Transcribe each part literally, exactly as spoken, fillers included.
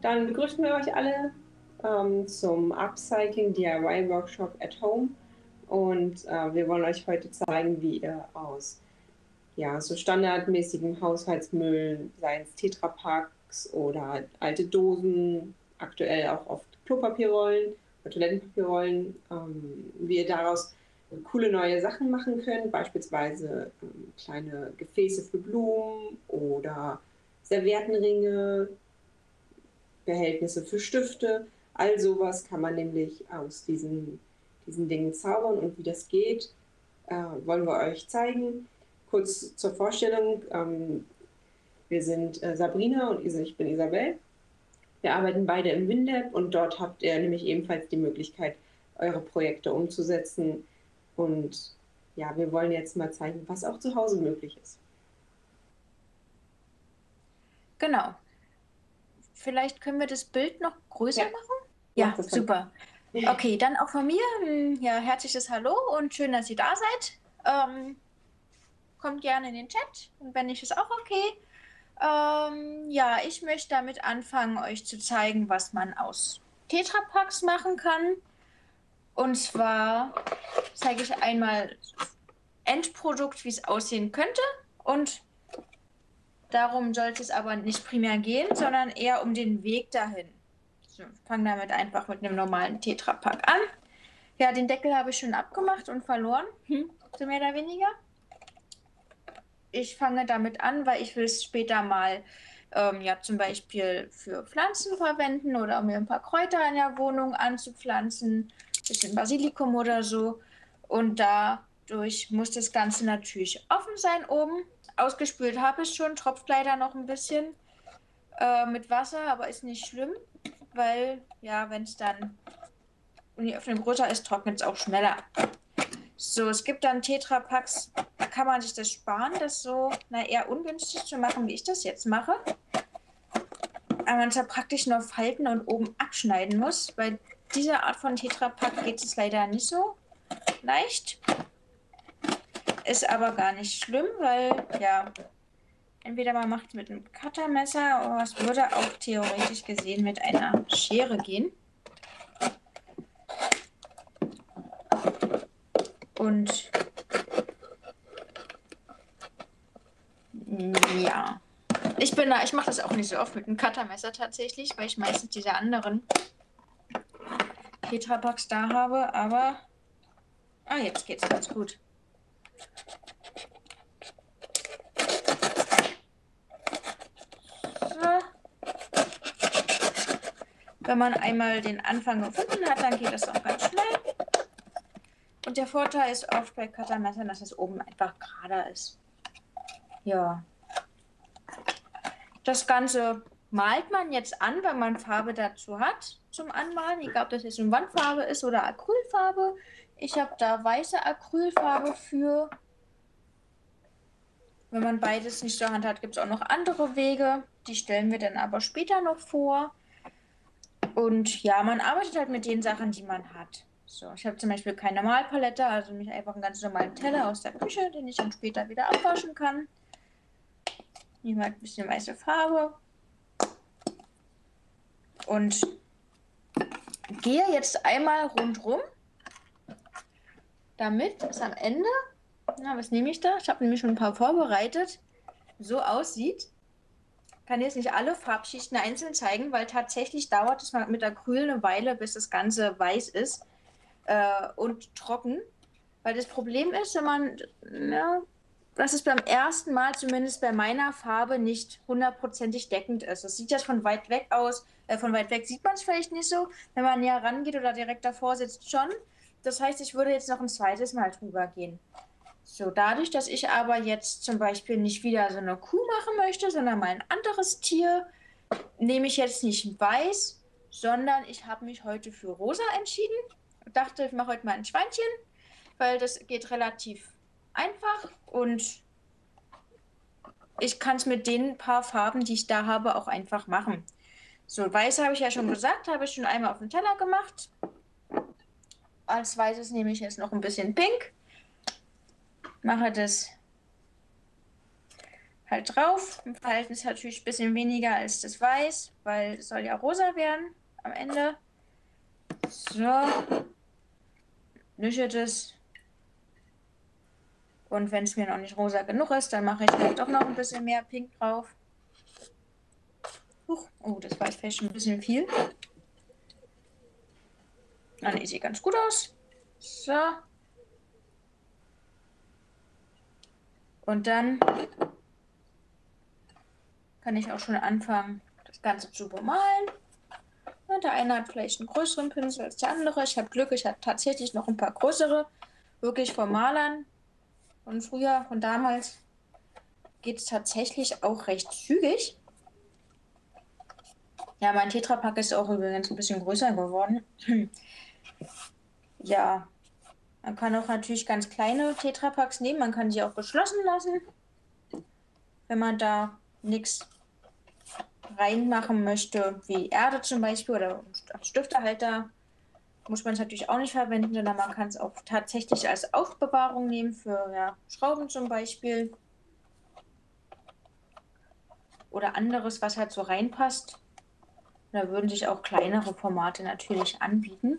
Dann begrüßen wir euch alle ähm, zum Upcycling D I Y Workshop at Home. Und äh, wir wollen euch heute zeigen, wie ihr aus ja, so standardmäßigem Haushaltsmüll, seien es Tetrapacks oder alte Dosen, aktuell auch oft Klopapierrollen oder Toilettenpapierrollen, ähm, wie ihr daraus coole neue Sachen machen könnt, beispielsweise ähm, kleine Gefäße für Blumen oder Serviettenringe, Behältnisse für Stifte. All sowas kann man nämlich aus diesen, diesen Dingen zaubern, und wie das geht, äh, wollen wir euch zeigen. Kurz zur Vorstellung, ähm, wir sind äh, Sabrina und ich bin Isabel. Wir arbeiten beide im WinLab, und dort habt ihr nämlich ebenfalls die Möglichkeit, eure Projekte umzusetzen. Und ja, wir wollen jetzt mal zeigen, was auch zu Hause möglich ist. Genau. Vielleicht können wir das Bild noch größer Ja. machen? Mach Ja, das dann. super. Okay, dann auch von mir. Ja, herzliches Hallo und schön, dass ihr da seid. Ähm, kommt gerne in den Chat, und wenn nicht, ist auch okay. Ähm, ja, ich möchte damit anfangen, euch zu zeigen, was man aus Tetrapacks machen kann. Und zwar zeige ich einmal Endprodukt, wie es aussehen könnte, und darum sollte es aber nicht primär gehen, sondern eher um den Weg dahin. So, fange damit einfach mit einem normalen Tetrapack an. Ja, den Deckel habe ich schon abgemacht und verloren, hm, so mehr oder weniger. Ich fange damit an, weil ich will es später mal ähm, ja, zum Beispiel für Pflanzen verwenden oder um mir ein paar Kräuter in der Wohnung anzupflanzen, ein bisschen Basilikum oder so. Und dadurch muss das Ganze natürlich offen sein oben. Ausgespült habe ich schon, tropft leider noch ein bisschen äh, mit Wasser, aber ist nicht schlimm, weil ja, wenn es dann und die Öffnung größer ist, trocknet es auch schneller. So, es gibt dann Tetrapacks, da kann man sich das sparen, das so na, eher ungünstig zu machen, wie ich das jetzt mache. Aber man es ja praktisch nur falten und oben abschneiden muss. Bei dieser Art von Tetrapack geht es leider nicht so leicht. Ist aber gar nicht schlimm, weil ja, entweder man macht es mit einem Cuttermesser, oder es würde auch theoretisch gesehen mit einer Schere gehen. Und ja, ich bin da, ich mache das auch nicht so oft mit einem Cuttermesser tatsächlich, weil ich meistens diese anderen Tetrapacks da habe, aber ah, jetzt geht's ganz gut. So. Wenn man einmal den Anfang gefunden hat, dann geht das auch ganz schnell. Und der Vorteil ist oft bei Cuttermessern, dass es oben einfach gerader ist. Ja. Das Ganze malt man jetzt an, wenn man Farbe dazu hat zum Anmalen. Egal, ob das jetzt eine Wandfarbe ist oder Acrylfarbe. Ich habe da weiße Acrylfarbe für. Wenn man beides nicht zur Hand hat, gibt es auch noch andere Wege. Die stellen wir dann aber später noch vor. Und ja, man arbeitet halt mit den Sachen, die man hat. So, ich habe zum Beispiel keine Malpalette, also nicht einfach einen ganz normalen Teller aus der Küche, den ich dann später wieder abwaschen kann. Nehme halt ein bisschen weiße Farbe. Und gehe jetzt einmal rundrum, damit es am Ende, na, was nehme ich da? Ich habe nämlich schon ein paar vorbereitet, so aussieht. Ich kann jetzt nicht alle Farbschichten einzeln zeigen, weil tatsächlich dauert es mit Acryl eine Weile, bis das Ganze weiß ist äh, und trocken. Weil das Problem ist, wenn man, ja, dass es beim ersten Mal, zumindest bei meiner Farbe, nicht hundertprozentig deckend ist. Das sieht ja von weit weg aus, äh, von weit weg sieht man es vielleicht nicht so. Wenn man näher rangeht oder direkt davor sitzt, schon. Das heißt, ich würde jetzt noch ein zweites Mal drüber gehen. So, dadurch, dass ich aber jetzt zum Beispiel nicht wieder so eine Kuh machen möchte, sondern mal ein anderes Tier, nehme ich jetzt nicht weiß, sondern ich habe mich heute für rosa entschieden. Ich dachte, ich mache heute mal ein Schweinchen, weil das geht relativ einfach und ich kann es mit den paar Farben, die ich da habe, auch einfach machen. So, weiß habe ich ja schon gesagt, habe ich schon einmal auf den Teller gemacht. Als weißes nehme ich jetzt noch ein bisschen Pink. Mache das halt drauf. Im Verhältnis natürlich ein bisschen weniger als das Weiß, weil es soll ja rosa werden am Ende. So. Mische das. Und wenn es mir noch nicht rosa genug ist, dann mache ich halt doch noch ein bisschen mehr Pink drauf. Huch. Oh, das war jetzt vielleicht schon ein bisschen viel. Ah, nee, sieht ganz gut aus. So. Und dann kann ich auch schon anfangen, das Ganze zu bemalen. Und der eine hat vielleicht einen größeren Pinsel als der andere. Ich habe Glück, ich habe tatsächlich noch ein paar größere. Wirklich vom Malern von früher, von damals, geht es tatsächlich auch recht zügig. Ja, mein Tetrapack ist auch übrigens ein bisschen größer geworden. Ja, man kann auch natürlich ganz kleine Tetrapacks nehmen. Man kann sie auch geschlossen lassen, wenn man da nichts reinmachen möchte, wie Erde zum Beispiel oder Stiftehalter. Muss man es natürlich auch nicht verwenden, sondern man kann es auch tatsächlich als Aufbewahrung nehmen für ja, Schrauben zum Beispiel. Oder anderes, was halt so reinpasst. Da würden sich auch kleinere Formate natürlich anbieten.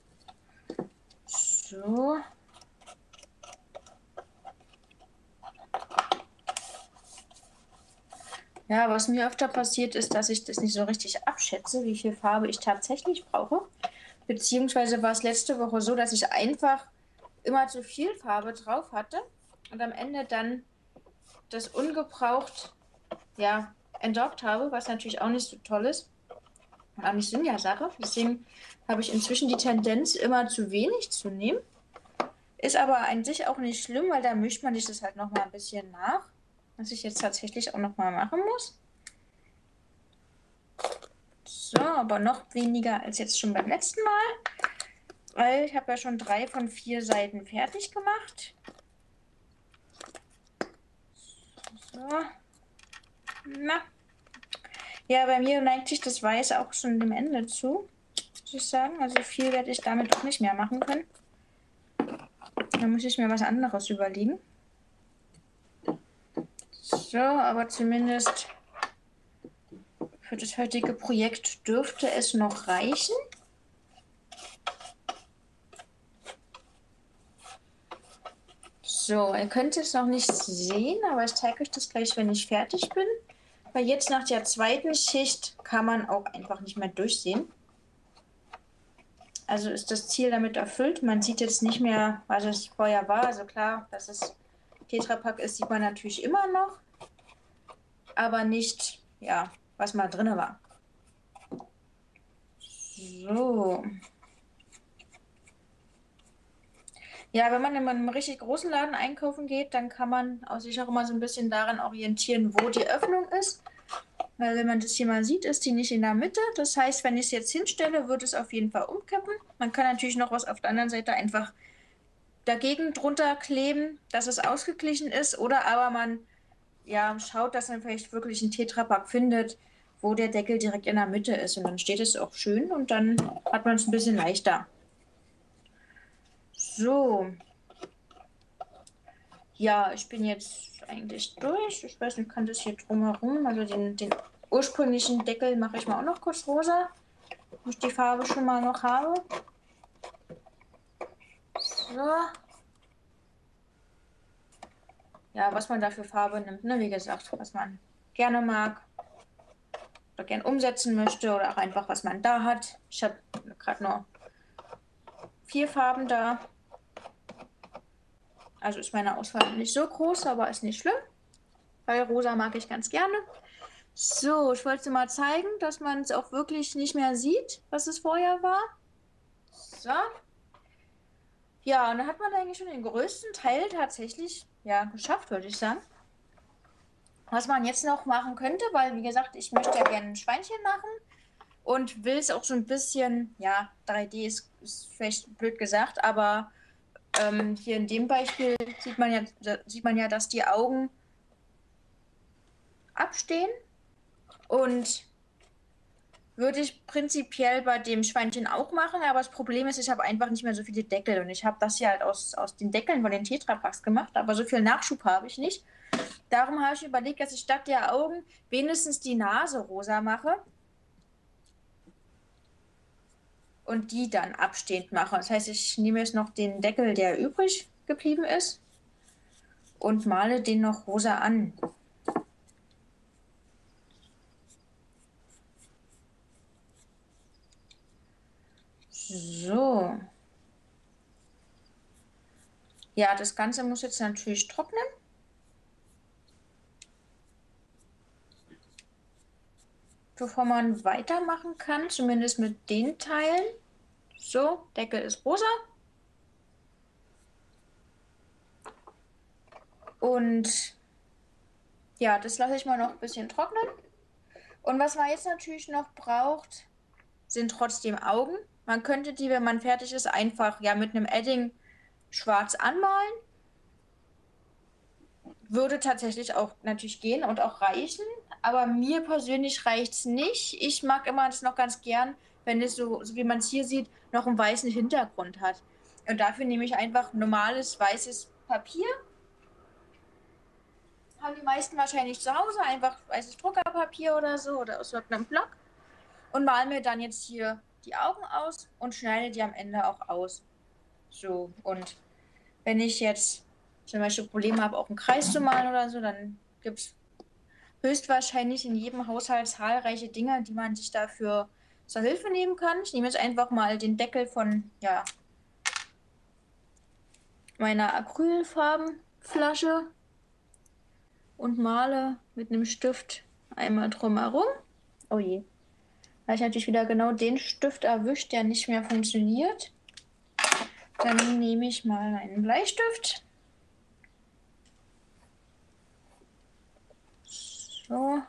So. Ja, was mir öfter passiert ist, dass ich das nicht so richtig abschätze, wie viel Farbe ich tatsächlich brauche. Beziehungsweise war es letzte Woche so, dass ich einfach immer zu viel Farbe drauf hatte und am Ende dann das ungebraucht ja, entsorgt habe, was natürlich auch nicht so toll ist. Und auch nicht Sinn der Sache. Deswegen habe ich inzwischen die Tendenz, immer zu wenig zu nehmen. Ist aber an sich auch nicht schlimm, weil da mischt man sich das halt nochmal ein bisschen nach. Was ich jetzt tatsächlich auch nochmal machen muss. So, aber noch weniger als jetzt schon beim letzten Mal. Weil ich habe ja schon drei von vier Seiten fertig gemacht. So. Na. Ja, bei mir neigt sich das Weiß auch schon dem Ende zu, muss ich sagen. Also viel werde ich damit auch nicht mehr machen können. Da muss ich mir was anderes überlegen. So, aber zumindest für das heutige Projekt dürfte es noch reichen. So, ihr könnt es noch nicht sehen, aber ich zeige euch das gleich, wenn ich fertig bin. Weil jetzt nach der zweiten Schicht kann man auch einfach nicht mehr durchsehen. Also ist das Ziel damit erfüllt. Man sieht jetzt nicht mehr, was es vorher war. Also klar, dass es Tetrapack ist, sieht man natürlich immer noch. Aber nicht, ja, was mal drin war. So. Ja, wenn man in einem richtig großen Laden einkaufen geht, dann kann man auch sich auch immer so ein bisschen daran orientieren, wo die Öffnung ist. Weil wenn man das hier mal sieht, ist die nicht in der Mitte. Das heißt, wenn ich es jetzt hinstelle, wird es auf jeden Fall umkippen. Man kann natürlich noch was auf der anderen Seite einfach dagegen drunter kleben, dass es ausgeglichen ist. Oder aber man ja, schaut, dass man vielleicht wirklich einen Tetrapack findet, wo der Deckel direkt in der Mitte ist. Und dann steht es auch schön und dann hat man es ein bisschen leichter. So. Ja, ich bin jetzt eigentlich durch. Ich weiß nicht, kann das hier drumherum, also den, den ursprünglichen Deckel mache ich mal auch noch kurz rosa, wo ich die Farbe schon mal noch habe. So. Ja, was man da für Farbe nimmt, ne? Wie gesagt, was man gerne mag oder gern umsetzen möchte oder auch einfach, was man da hat. Ich habe gerade nur vier Farben da. Also ist meine Auswahl nicht so groß, aber ist nicht schlimm, weil rosa mag ich ganz gerne. So, ich wollte mal zeigen, dass man es auch wirklich nicht mehr sieht, was es vorher war. So. Ja, und dann hat man eigentlich schon den größten Teil tatsächlich ja, geschafft, würde ich sagen. Was man jetzt noch machen könnte, weil wie gesagt, ich möchte ja gerne ein Schweinchen machen und will es auch so ein bisschen, ja, drei D ist, ist vielleicht blöd gesagt, aber ähm, hier in dem Beispiel sieht man ja, sieht man ja, dass die Augen abstehen und würde ich prinzipiell bei dem Schweinchen auch machen, aber das Problem ist, ich habe einfach nicht mehr so viele Deckel und ich habe das hier halt aus, aus den Deckeln von den Tetrapacks gemacht, aber so viel Nachschub habe ich nicht. Darum habe ich überlegt, dass ich statt der Augen wenigstens die Nase rosa mache. Und die dann abstehend mache. Das heißt, ich nehme jetzt noch den Deckel, der übrig geblieben ist, und male den noch rosa an. So. Ja, das Ganze muss jetzt natürlich trocknen. Bevor man weitermachen kann, zumindest mit den Teilen. So, Deckel ist rosa. Und ja, das lasse ich mal noch ein bisschen trocknen. Und was man jetzt natürlich noch braucht, sind trotzdem Augen. Man könnte die, wenn man fertig ist, einfach ja mit einem Edding schwarz anmalen. Würde tatsächlich auch natürlich gehen und auch reichen. Aber mir persönlich reicht es nicht. Ich mag immer das noch ganz gern, wenn es so, so wie man es hier sieht, noch einen weißen Hintergrund hat. Und dafür nehme ich einfach normales weißes Papier. Haben die meisten wahrscheinlich zu Hause, einfach weißes Druckerpapier oder so oder aus irgendeinem Block. Und male mir dann jetzt hier die Augen aus und schneide die am Ende auch aus. So, und wenn ich jetzt zum Beispiel Probleme habe, auch einen Kreis zu malen oder so, dann gibt es höchstwahrscheinlich in jedem Haushalt zahlreiche Dinge, die man sich dafür zur Hilfe nehmen kann. Ich nehme jetzt einfach mal den Deckel von ja, meiner Acrylfarbenflasche und male mit einem Stift einmal drumherum. Oh je. Da habe ich natürlich wieder genau den Stift erwischt, der nicht mehr funktioniert. Dann nehme ich mal einen Bleistift. So.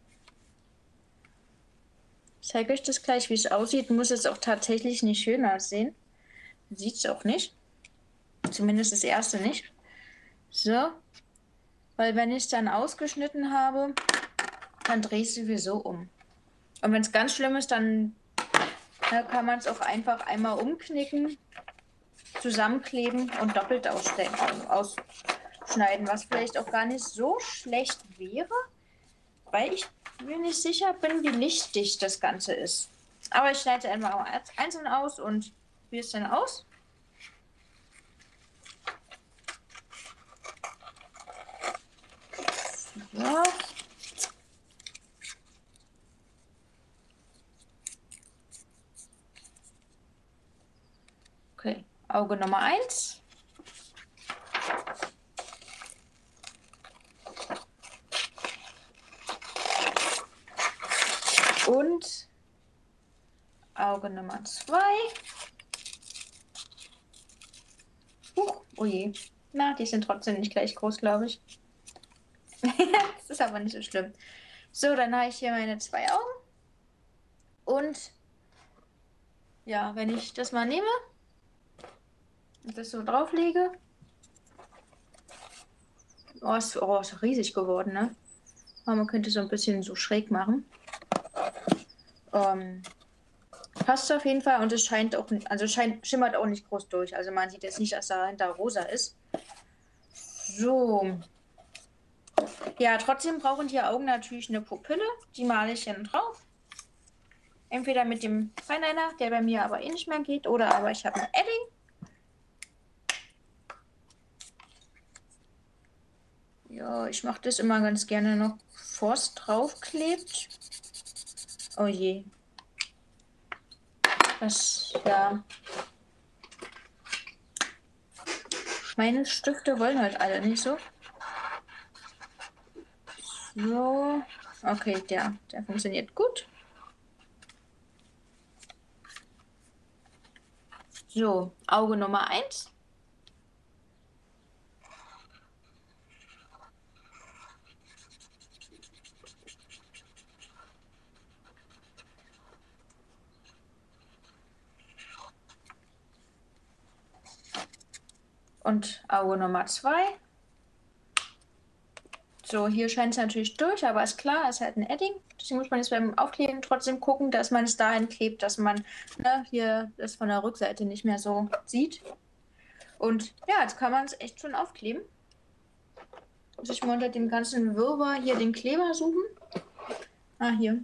Ich zeige euch das gleich, wie es aussieht. Muss jetzt auch tatsächlich nicht schön aussehen. Sieht es auch nicht. Zumindest das erste nicht. So. Weil wenn ich es dann ausgeschnitten habe, dann drehe ich es sowieso um. Und wenn es ganz schlimm ist, dann, dann kann man es auch einfach einmal umknicken, zusammenkleben und doppelt ausschneiden, was vielleicht auch gar nicht so schlecht wäre, weil ich mir nicht sicher bin, wie lichtdicht das Ganze ist. Aber ich schneide es einmal einzeln aus und wie es denn aus? So. Okay, Auge Nummer eins. Und Auge Nummer zwei. Huch, oh je. Na, die sind trotzdem nicht gleich groß, glaube ich. Das ist aber nicht so schlimm. So, dann habe ich hier meine zwei Augen. Und ja, wenn ich das mal nehme und das so drauflege. Oh, ist, oh, ist riesig geworden, ne? Aber man könnte so ein bisschen so schräg machen. Ähm, passt auf jeden Fall und es scheint auch, also scheint, schimmert auch nicht groß durch. Also man sieht jetzt nicht, dass dahinter rosa ist. So. Ja, trotzdem brauchen die Augen natürlich eine Pupille. Die male ich dann drauf. Entweder mit dem Fineliner, der bei mir aber eh nicht mehr geht, oder aber ich habe ein Edding. Ja, ich mache das immer ganz gerne noch, bevor es draufklebt. Oh je. Das, ja. Meine Stifte wollen halt alle nicht so. So. Okay, der, der funktioniert gut. So, Auge Nummer eins. Und Auge Nummer zwei. So, hier scheint es natürlich durch, aber ist klar, es ist halt ein Edding. Deswegen muss man jetzt beim Aufkleben trotzdem gucken, dass man es dahin klebt, dass man ne, hier das von der Rückseite nicht mehr so sieht. Und ja, jetzt kann man es echt schon aufkleben. Muss ich mal unter dem ganzen Wirrwarr hier den Kleber suchen? Ah, hier.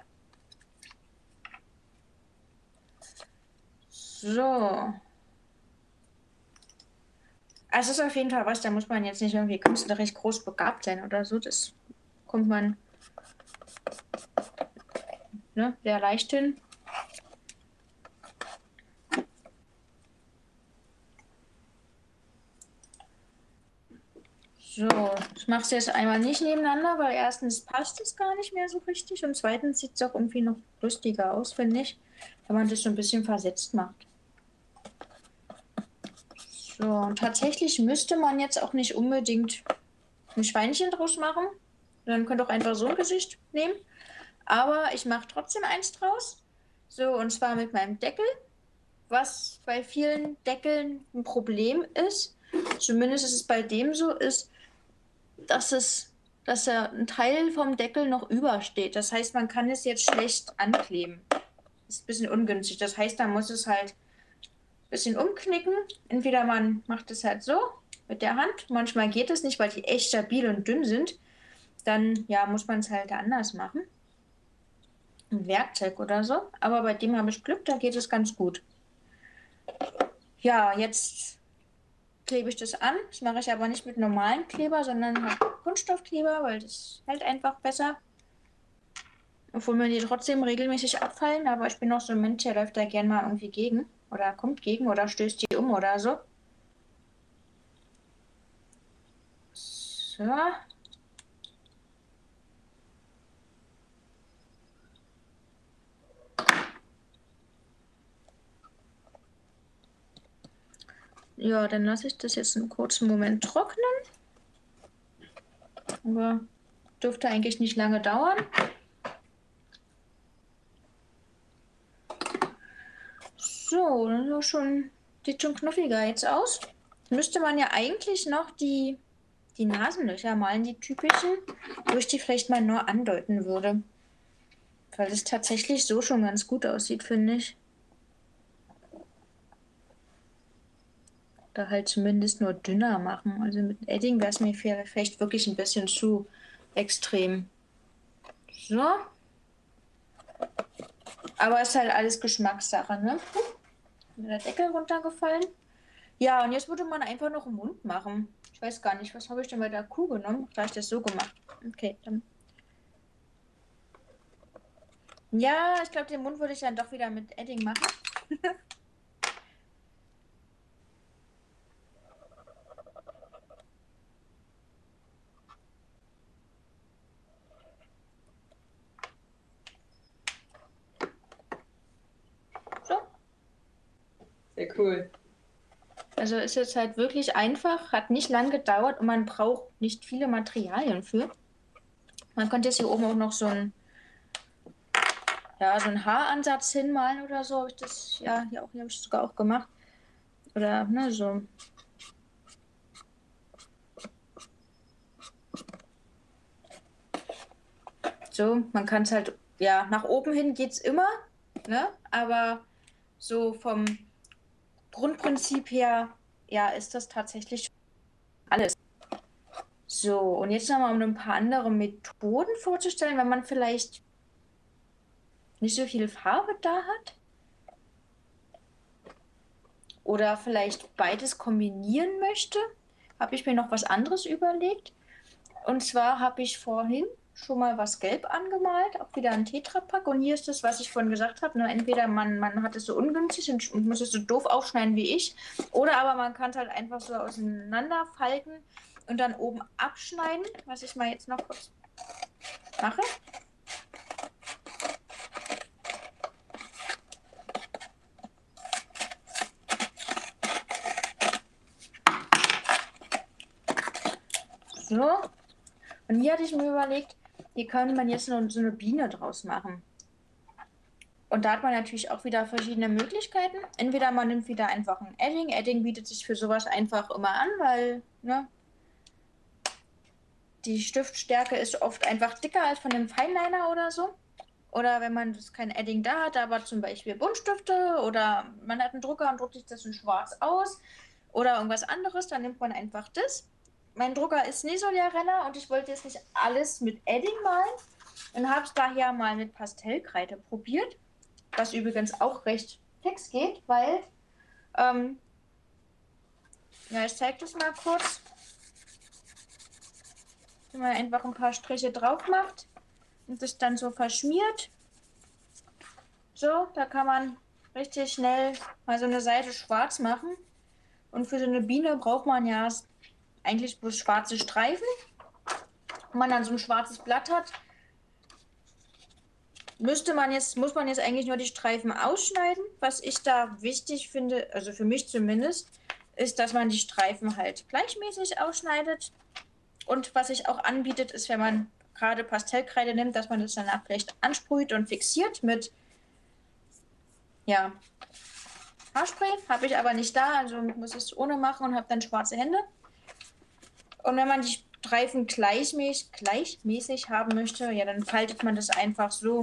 So. Also es ist auf jeden Fall was, da muss man jetzt nicht irgendwie künstlerisch groß begabt sein oder so. Das kommt man ne, sehr leicht hin. So, ich mache es jetzt einmal nicht nebeneinander, weil erstens passt es gar nicht mehr so richtig und zweitens sieht es auch irgendwie noch lustiger aus, finde ich, wenn man das so ein bisschen versetzt macht. So, und tatsächlich müsste man jetzt auch nicht unbedingt ein Schweinchen draus machen. Dann könnt ihr auch einfach so ein Gesicht nehmen. Aber ich mache trotzdem eins draus. So, und zwar mit meinem Deckel, was bei vielen Deckeln ein Problem ist. Zumindest ist es bei dem so, ist, dass es, dass er ein Teil vom Deckel noch übersteht. Das heißt, man kann es jetzt schlecht ankleben. Das ist ein bisschen ungünstig. Das heißt, man muss es halt ein bisschen umknicken. Entweder man macht es halt so mit der Hand. Manchmal geht es nicht, weil die echt stabil und dünn sind. Dann ja, muss man es halt anders machen. Ein Werkzeug oder so. Aber bei dem habe ich Glück, da geht es ganz gut. Ja, jetzt klebe ich das an. Das mache ich aber nicht mit normalem Kleber, sondern mit Kunststoffkleber, weil das hält einfach besser. Obwohl mir die trotzdem regelmäßig abfallen, aber ich bin auch so ein Mensch, der läuft da gern mal irgendwie gegen oder kommt gegen oder stößt die um oder so. So. Ja, dann lasse ich das jetzt einen kurzen Moment trocknen. Aber dürfte eigentlich nicht lange dauern. So, das ist schon, sieht schon knuffiger jetzt aus. Müsste man ja eigentlich noch die, die Nasenlöcher malen, die typischen, wo ich die vielleicht mal nur andeuten würde. Weil es tatsächlich so schon ganz gut aussieht, finde ich. Oder halt zumindest nur dünner machen. Also mit Edding wäre es mir vielleicht wirklich ein bisschen zu extrem. So. Aber es ist halt alles Geschmackssache, ne? Mir der Deckel runtergefallen. Ja, und jetzt würde man einfach noch einen Mund machen. Ich weiß gar nicht, was habe ich denn bei der Kuh genommen? Da habe ich das so gemacht. Okay, dann. Ja, ich glaube, den Mund würde ich dann doch wieder mit Edding machen. So. Sehr cool. Also ist jetzt halt wirklich einfach, hat nicht lang gedauert und man braucht nicht viele Materialien für. Man könnte jetzt hier oben auch noch so ein ja, so einen Haaransatz hinmalen oder so, habe ich das, ja, hier auch, hier habe ich sogar auch gemacht. Oder, ne, so. So, man kann es halt, ja, nach oben hin geht es immer, ne, aber so vom Grundprinzip her, ja, ist das tatsächlich alles. So, und jetzt nochmal, um ein paar andere Methoden vorzustellen, wenn man vielleicht nicht so viel Farbe da hat. Oder vielleicht beides kombinieren möchte, habe ich mir noch was anderes überlegt. Und zwar habe ich vorhin schon mal was gelb angemalt, auch wieder ein Tetrapack. Und hier ist das, was ich vorhin gesagt habe. Ne? Entweder man, man hat es so ungünstig und, und muss es so doof aufschneiden wie ich. Oder aber man kann es halt einfach so auseinanderfalten und dann oben abschneiden, was ich mal jetzt noch kurz mache. So. Und hier hatte ich mir überlegt, hier könnte man jetzt noch so eine Biene draus machen. Und da hat man natürlich auch wieder verschiedene Möglichkeiten. Entweder man nimmt wieder einfach ein Edding. Edding bietet sich für sowas einfach immer an, weil ne, die Stiftstärke ist oft einfach dicker als von einem Feinliner oder so. Oder wenn man kein Edding da hat, aber zum Beispiel Buntstifte oder man hat einen Drucker und druckt sich das in schwarz aus oder irgendwas anderes, dann nimmt man einfach das. mein Drucker ist nicht so der Renner und ich wollte jetzt nicht alles mit Edding malen und habe es daher mal mit Pastellkreide probiert, was übrigens auch recht fix geht, weil, ähm, ja, ich zeige das mal kurz, wenn man einfach ein paar Striche drauf macht und das dann so verschmiert. So, da kann man richtig schnell mal so eine Seite schwarz machen. Und für so eine Biene braucht man ja eigentlich bloß schwarze Streifen. Wenn man dann so ein schwarzes Blatt hat, müsste man jetzt, muss man jetzt eigentlich nur die Streifen ausschneiden. Was ich da wichtig finde, also für mich zumindest, ist, dass man die Streifen halt gleichmäßig ausschneidet. Und was sich auch anbietet, ist, wenn man gerade Pastellkreide nimmt, dass man das danach vielleicht ansprüht und fixiert mit, ja, Haarspray. Habe ich aber nicht da, also muss ich es ohne machen und habe dann schwarze Hände. Und wenn man die Streifen gleichmäßig, gleichmäßig haben möchte, ja, dann faltet man das einfach so,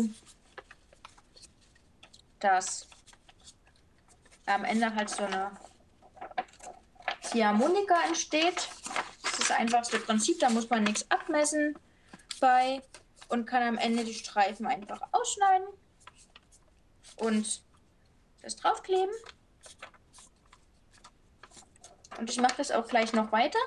dass am Ende halt so eine Ziehharmonika entsteht. Das ist einfach so Prinzip, da muss man nichts abmessen bei und kann am Ende die Streifen einfach ausschneiden und das draufkleben. Und ich mache das auch gleich noch weiter.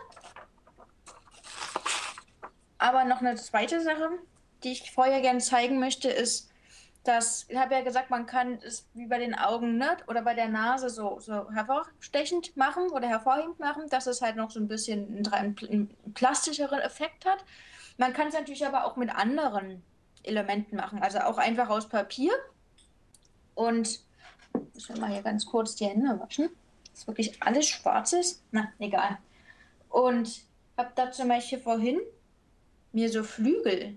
Aber noch eine zweite Sache, die ich vorher gerne zeigen möchte, ist, dass, ich habe ja gesagt, man kann es wie bei den Augen, ne, oder bei der Nase so, so hervorstechend machen oder hervorhebend machen, dass es halt noch so ein bisschen einen, einen plastischeren Effekt hat. Man kann es natürlich aber auch mit anderen Elementen machen, also auch einfach aus Papier. Und ich will mal hier ganz kurz die Hände waschen. Das ist wirklich alles Schwarzes. Na, egal. Und habe da zum Beispiel vorhin mir so Flügel,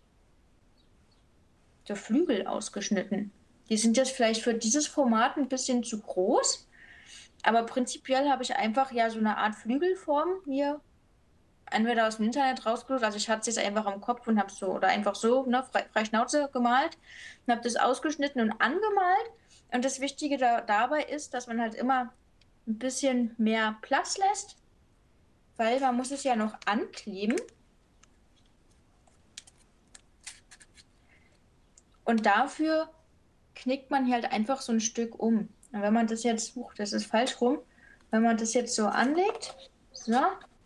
so Flügel ausgeschnitten. Die sind jetzt vielleicht für dieses Format ein bisschen zu groß, aber prinzipiell habe ich einfach ja so eine Art Flügelform mir entweder aus dem Internet rausgesucht, also ich hatte es jetzt einfach im Kopf und habe so, oder einfach so, ne, frei, frei Schnauze gemalt und habe das ausgeschnitten und angemalt. Und das Wichtige da, dabei ist, dass man halt immer ein bisschen mehr Platz lässt, weil man muss es ja noch ankleben. Und dafür knickt man hier halt einfach so ein Stück um. Und wenn man das jetzt, uh, das ist falsch rum, wenn man das jetzt so anlegt, so,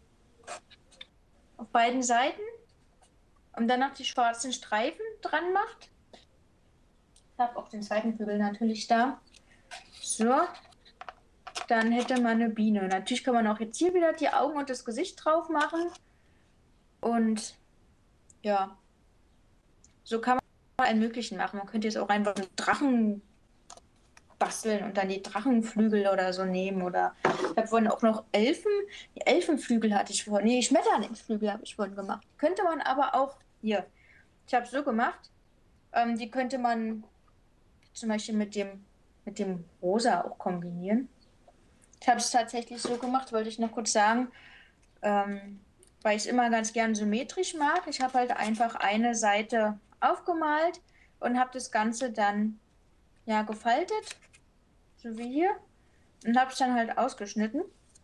auf beiden Seiten und dann noch die schwarzen Streifen dran macht. Ich habe auch den zweiten Flügel natürlich da. So, dann hätte man eine Biene. Natürlich kann man auch jetzt hier wieder die Augen und das Gesicht drauf machen. Und ja, so kann man einen möglichen machen. Man könnte jetzt auch einfach einen Drachen basteln und dann die Drachenflügel oder so nehmen. Oder ich habe vorhin auch noch Elfen. Die Elfenflügel hatte ich vorhin. Nee, Schmetterlingsflügel habe ich vorhin gemacht. Könnte man aber auch hier. Ich habe es so gemacht. Ähm, die könnte man zum Beispiel mit dem, mit dem Rosa auch kombinieren. Ich habe es tatsächlich so gemacht, wollte ich noch kurz sagen, ähm, weil ich es immer ganz gern symmetrisch mag. Ich habe halt einfach eine Seite aufgemalt und habe das Ganze dann ja gefaltet, so wie hier, und habe es dann halt ausgeschnitten,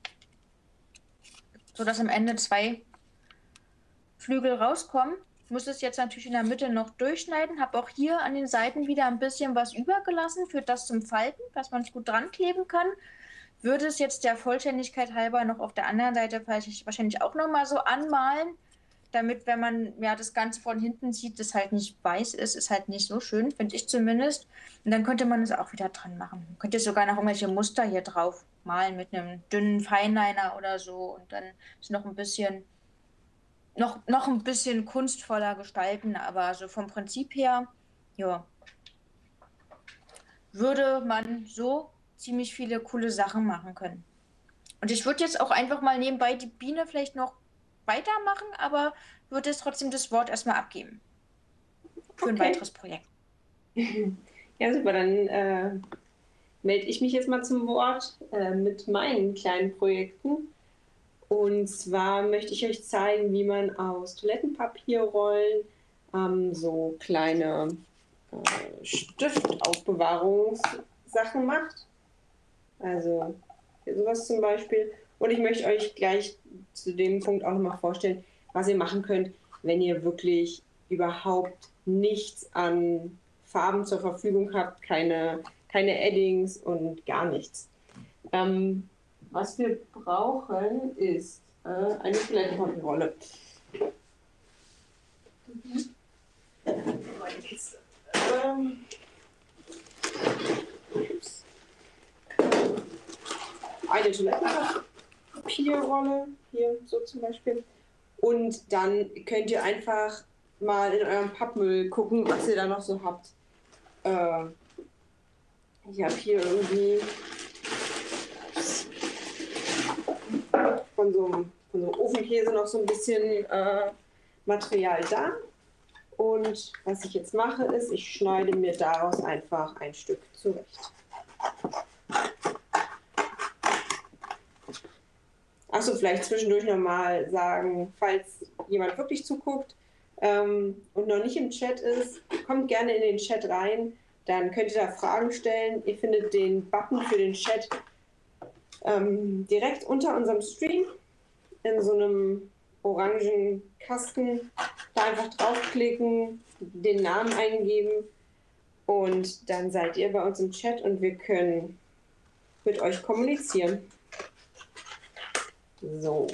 sodass am Ende zwei Flügel rauskommen. Ich muss es jetzt natürlich in der Mitte noch durchschneiden, habe auch hier an den Seiten wieder ein bisschen was übergelassen für das zum Falten, dass man es gut dran kleben kann. Würde es jetzt der Vollständigkeit halber noch auf der anderen Seite wahrscheinlich auch noch mal so anmalen, damit, wenn man ja das Ganze von hinten sieht, das halt nicht weiß ist, ist halt nicht so schön, finde ich zumindest. Und dann könnte man es auch wieder dran machen. Man könnte sogar noch irgendwelche Muster hier drauf malen mit einem dünnen Feinliner oder so und dann ist noch ein bisschen noch, noch ein bisschen kunstvoller gestalten, aber so vom Prinzip her, ja, würde man so ziemlich viele coole Sachen machen können. Und ich würde jetzt auch einfach mal nebenbei die Biene vielleicht noch weitermachen, aber würde es trotzdem das Wort erstmal abgeben. Für ein Okay. weiteres Projekt. Ja, super, dann äh, melde ich mich jetzt mal zum Wort äh, mit meinen kleinen Projekten. Und zwar möchte ich euch zeigen, wie man aus Toilettenpapierrollen ähm, so kleine äh, Stiftaufbewahrungssachen macht. Also hier sowas zum Beispiel. Und ich möchte euch gleich zu dem Punkt auch nochmal vorstellen, was ihr machen könnt, wenn ihr wirklich überhaupt nichts an Farben zur Verfügung habt, keine, keine Eddings und gar nichts. Ähm, was wir brauchen, ist äh, eine Toilettenpapierrolle. Mhm. Ähm, eine Toilettenpapierrolle, hier so zum Beispiel. Und dann könnt ihr einfach mal in eurem Pappmüll gucken, was ihr da noch so habt. Äh, ich habe hier irgendwie von so einem, von so einem Ofenkäse noch so ein bisschen äh, Material da. Und was ich jetzt mache, ist, ich schneide mir daraus einfach ein Stück zurecht. Achso, vielleicht zwischendurch nochmal sagen, falls jemand wirklich zuguckt ähm, und noch nicht im Chat ist, kommt gerne in den Chat rein. Dann könnt ihr da Fragen stellen. Ihr findet den Button für den Chat ähm, direkt unter unserem Stream in so einem orangen Kasten. Da einfach draufklicken, den Namen eingeben und dann seid ihr bei uns im Chat und wir können mit euch kommunizieren. So.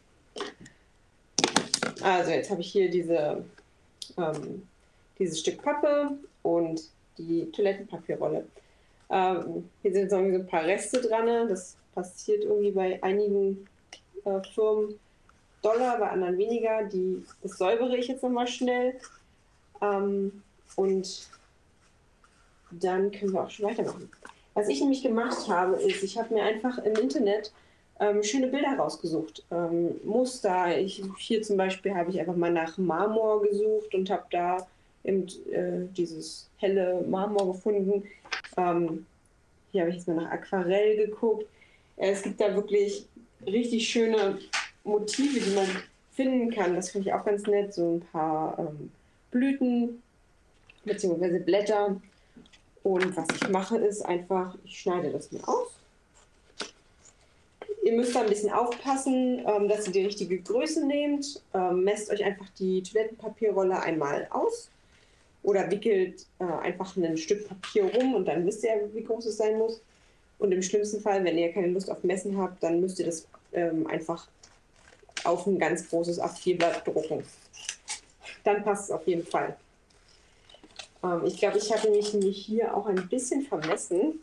Also jetzt habe ich hier diese, ähm, dieses Stück Pappe und die Toilettenpapierrolle. Ähm, hier sind so ein paar Reste dran. Das passiert irgendwie bei einigen äh, Firmen Dollar, bei anderen weniger. Die, das säubere ich jetzt nochmal schnell. Ähm, und dann können wir auch schon weitermachen. Was ich nämlich gemacht habe, ist, ich habe mir einfach im Internet ähm, schöne Bilder rausgesucht. Ähm, Muster. Ich, hier zum Beispiel habe ich einfach mal nach Marmor gesucht und habe da eben, äh, dieses helle Marmor gefunden. Ähm, hier habe ich jetzt mal nach Aquarell geguckt. Äh, es gibt da wirklich richtig schöne Motive, die man finden kann. Das finde ich auch ganz nett. So ein paar ähm, Blüten bzw. Blätter. Und was ich mache, ist einfach, ich schneide das mir aus. Ihr müsst da ein bisschen aufpassen, ähm, dass ihr die richtige Größe nehmt. Ähm, messt euch einfach die Toilettenpapierrolle einmal aus oder wickelt äh, einfach ein Stück Papier rum und dann wisst ihr, wie groß es sein muss. Und im schlimmsten Fall, wenn ihr keine Lust auf Messen habt, dann müsst ihr das ähm, einfach auf ein ganz großes A vier Blatt drucken. Dann passt es auf jeden Fall. Ähm, ich glaube, ich habe mich nämlich hier auch ein bisschen vermessen.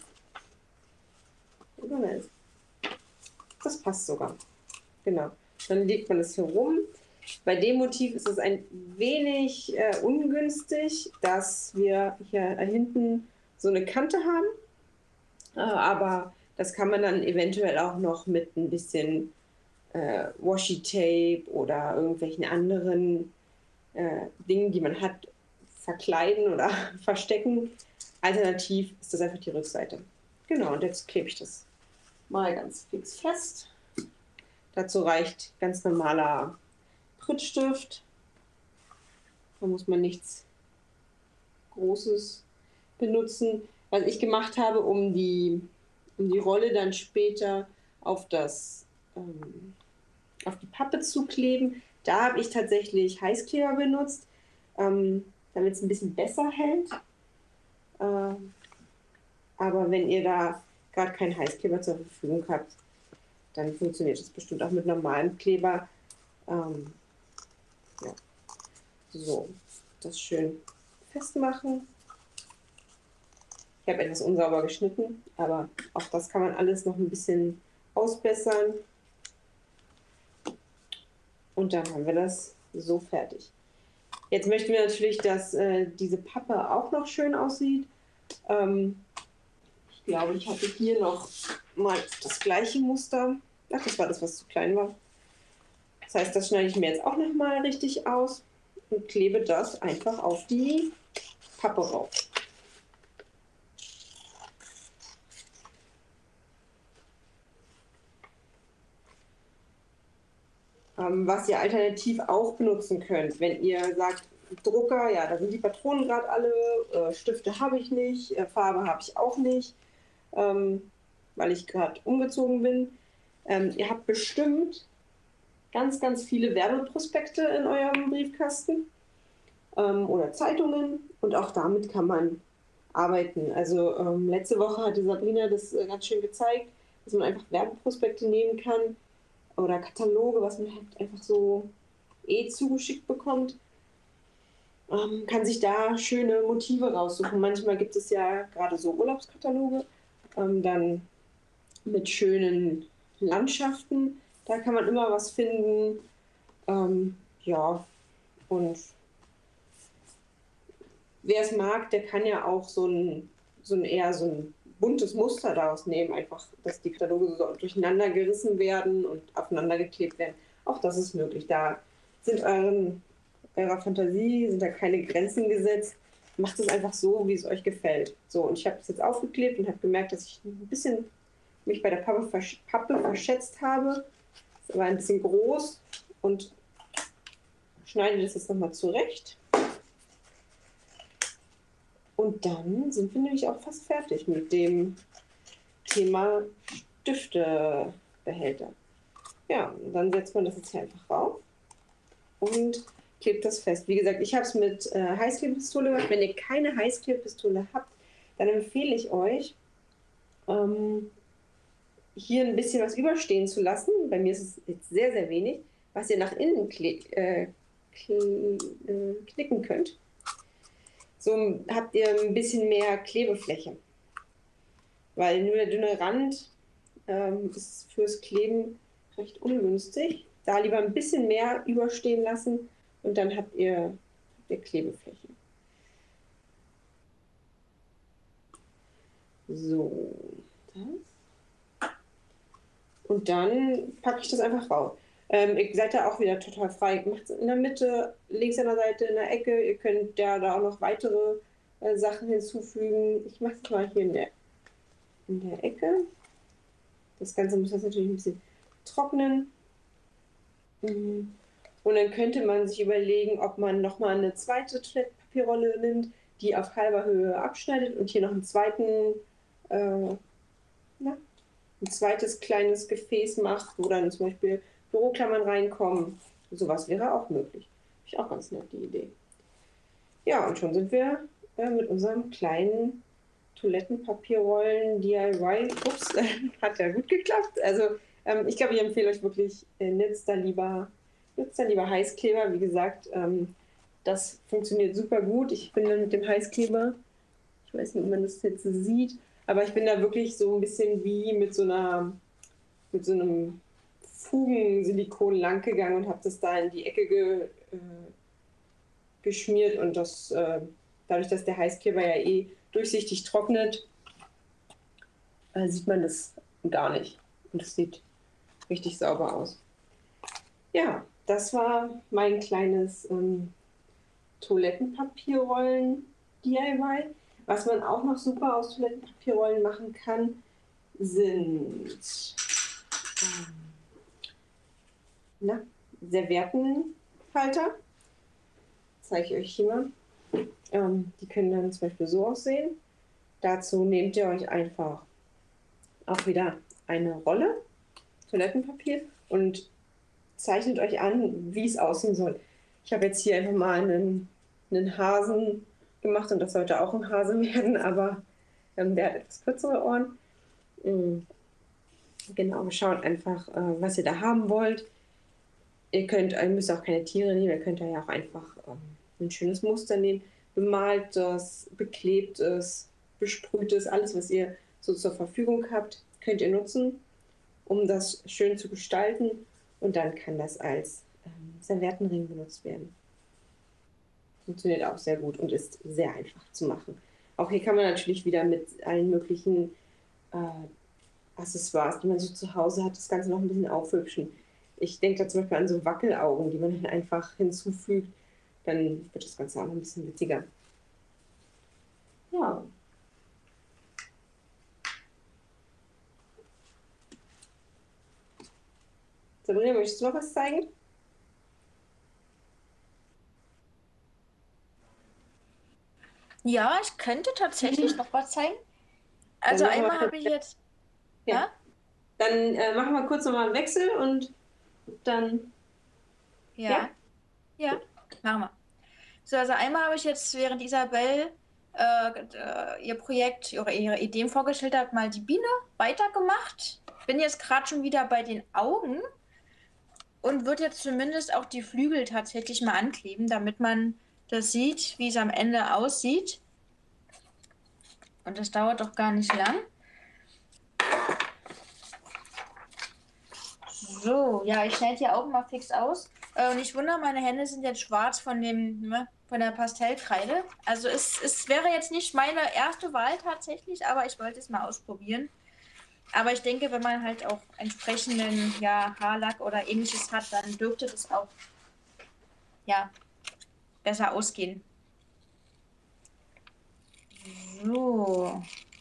Das passt sogar. Genau. Dann legt man es hier rum. Bei dem Motiv ist es ein wenig äh, ungünstig, dass wir hier hinten so eine Kante haben. Äh, aber das kann man dann eventuell auch noch mit ein bisschen äh, Washi-Tape oder irgendwelchen anderen äh, Dingen, die man hat, verkleiden oder verstecken. Alternativ ist das einfach die Rückseite. Genau, und jetzt klebe ich das mal ganz fix fest. Dazu reicht ganz normaler Prittstift. Da muss man nichts Großes benutzen. Was ich gemacht habe, um die, um die Rolle dann später auf, das, ähm, auf die Pappe zu kleben, da habe ich tatsächlich Heißkleber benutzt, ähm, damit es ein bisschen besser hält. Äh, aber wenn ihr da gerade keinen Heißkleber zur Verfügung habt, dann funktioniert es bestimmt auch mit normalem Kleber. Ähm, ja. So, das schön festmachen. Ich habe etwas unsauber geschnitten, aber auch das kann man alles noch ein bisschen ausbessern. Und dann haben wir das so fertig. Jetzt möchten wir natürlich, dass äh, diese Pappe auch noch schön aussieht. Ähm, ich glaube, ich hatte hier noch mal das gleiche Muster. Ach, das war das, was zu klein war. Das heißt, das schneide ich mir jetzt auch noch mal richtig aus und klebe das einfach auf die Pappe rauf. Ähm, was ihr alternativ auch benutzen könnt, wenn ihr sagt, Drucker, ja, da sind die Patronen gerade alle, äh, Stifte habe ich nicht, äh, Farbe habe ich auch nicht, ähm, weil ich gerade umgezogen bin. Ähm, ihr habt bestimmt ganz, ganz viele Werbeprospekte in eurem Briefkasten ähm, oder Zeitungen und auch damit kann man arbeiten. Also ähm, letzte Woche hatte Sabrina das äh, ganz schön gezeigt, dass man einfach Werbeprospekte nehmen kann oder Kataloge, was man halt einfach so eh zugeschickt bekommt. Ähm, kann sich da schöne Motive raussuchen. Manchmal gibt es ja gerade so Urlaubskataloge, ähm, dann mit schönen Landschaften. Da kann man immer was finden. Ähm, ja, und wer es mag, der kann ja auch so ein, so ein eher so ein buntes Muster daraus nehmen, einfach, dass die Kataloge so durcheinander gerissen werden und aufeinander geklebt werden. Auch das ist möglich. Da sind euren, eurer Fantasie, sind da keine Grenzen gesetzt. Macht es einfach so, wie es euch gefällt. So, und ich habe es jetzt aufgeklebt und habe gemerkt, dass ich ein bisschen mich bei der Pappe, versch Pappe verschätzt habe. Es war ein bisschen groß und schneide das jetzt nochmal zurecht. Und dann sind wir nämlich auch fast fertig mit dem Thema Stiftebehälter. Ja, und dann setzt man das jetzt hier einfach rauf und klebt das fest. Wie gesagt, ich habe es mit äh, Heißklebepistole gemacht. Wenn ihr keine Heißklebepistole habt, dann empfehle ich euch, ähm, hier ein bisschen was überstehen zu lassen. Bei mir ist es jetzt sehr, sehr wenig, was ihr nach innen äh, knicken könnt. So habt ihr ein bisschen mehr Klebefläche. Weil nur der dünne Rand ähm, ist fürs Kleben recht ungünstig. Da lieber ein bisschen mehr überstehen lassen und dann habt ihr, habt ihr Klebefläche. So, das. Und dann packe ich das einfach rauf. Ähm, ihr seid da auch wieder total frei. Macht es in der Mitte, links an der Seite, in der Ecke. Ihr könnt ja da auch noch weitere äh, Sachen hinzufügen. Ich mache es mal hier in der, in der Ecke. Das Ganze muss jetzt natürlich ein bisschen trocknen. Und dann könnte man sich überlegen, ob man nochmal eine zweite Toilettenpapierrolle nimmt, die auf halber Höhe abschneidet und hier noch einen zweiten, äh, na, ein zweites kleines Gefäß macht, wo dann zum Beispiel Büroklammern reinkommen. Sowas wäre auch möglich. Finde ich auch ganz nett, die Idee. Ja, und schon sind wir äh, mit unserem kleinen Toilettenpapierrollen-D I Y. Ups, hat ja gut geklappt. Also ähm, ich glaube, ich empfehle euch wirklich, äh, nutzt da lieber, nutzt da lieber Heißkleber. Wie gesagt, ähm, das funktioniert super gut. Ich bin dann mit dem Heißkleber, ich weiß nicht, ob man das jetzt sieht, aber ich bin da wirklich so ein bisschen wie mit so einer, mit so einem Fugensilikon lang gegangen und habe das da in die Ecke ge, äh, geschmiert und das, äh, dadurch, dass der Heißkleber ja eh durchsichtig trocknet, äh, sieht man das gar nicht. Und es sieht richtig sauber aus. Ja, das war mein kleines ähm, Toilettenpapierrollen-D I Y. Was man auch noch super aus Toilettenpapierrollen machen kann, sind ähm, na, Serviettenhalter. Zeige ich euch hier mal. Ähm, die können dann zum Beispiel so aussehen. Dazu nehmt ihr euch einfach auch wieder eine Rolle Toilettenpapier und zeichnet euch an, wie es aussehen soll. Ich habe jetzt hier einfach mal einen, einen Hasen gemacht und das sollte auch ein Hase werden, aber ähm, der hat etwas kürzere Ohren. Mhm. Genau, schaut einfach, äh, was ihr da haben wollt. Ihr könnt, ihr müsst auch keine Tiere nehmen, ihr könnt da ja auch einfach ähm, ein schönes Muster nehmen. Bemalt es, beklebt es, besprüht es, alles, was ihr so zur Verfügung habt, könnt ihr nutzen, um das schön zu gestalten. Und dann kann das als ähm, Serviettenring benutzt werden. Funktioniert auch sehr gut und ist sehr einfach zu machen. Auch hier kann man natürlich wieder mit allen möglichen äh, Accessoires, die man so zu Hause hat, das Ganze noch ein bisschen aufhübschen. Ich denke da zum Beispiel an so Wackelaugen, die man dann einfach hinzufügt. Dann wird das Ganze auch noch ein bisschen witziger. Ja. Sabrina, möchtest du noch was zeigen? Ja, ich könnte tatsächlich noch was zeigen. Also Dann machen einmal wir. habe ich jetzt. Ja. Ja? Dann äh, machen wir kurz nochmal einen Wechsel und dann, Ja, ja? ja, machen wir. So, also einmal habe ich jetzt, während Isabel äh, äh, ihr Projekt oder ihre Ideen vorgestellt hat, mal die Biene weitergemacht. Bin jetzt gerade schon wieder bei den Augen und würde jetzt zumindest auch die Flügel tatsächlich mal ankleben, damit man das sieht, wie es am Ende aussieht. Und das dauert doch gar nicht lang. So, ja, ich schneide die Augen mal fix aus. Äh, und ich wundere, meine Hände sind jetzt schwarz von dem, ne, von der Pastellkreide. Also es, es wäre jetzt nicht meine erste Wahl tatsächlich, aber ich wollte es mal ausprobieren. Aber ich denke, wenn man halt auch entsprechenden, ja, Haarlack oder ähnliches hat, dann dürfte das auch, ja, besser ausgehen. So.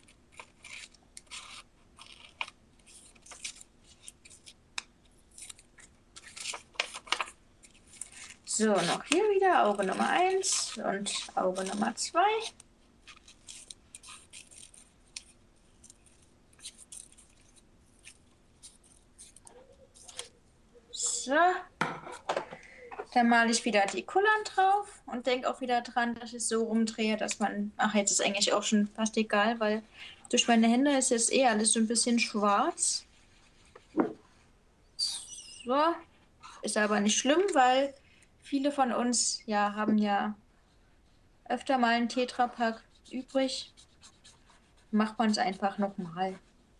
So, noch hier wieder Auge Nummer eins und Auge Nummer zwei. So. Dann male ich wieder die Kullern drauf und denke auch wieder dran, dass ich es so rumdrehe, dass man... Ach, jetzt ist eigentlich auch schon fast egal, weil durch meine Hände ist jetzt eh alles so ein bisschen schwarz. So. Ist aber nicht schlimm, weil viele von uns ja haben ja öfter mal einen Tetrapack übrig. Macht man es einfach nochmal.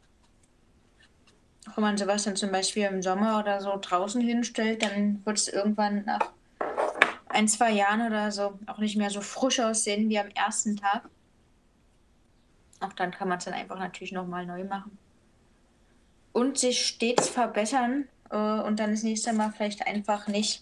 Wenn man sowas dann zum Beispiel im Sommer oder so draußen hinstellt, dann wird es irgendwann nach ein, zwei Jahren oder so auch nicht mehr so frisch aussehen wie am ersten Tag. Auch dann kann man es dann einfach natürlich nochmal neu machen. Und sich stets verbessern äh, und dann das nächste Mal vielleicht einfach nicht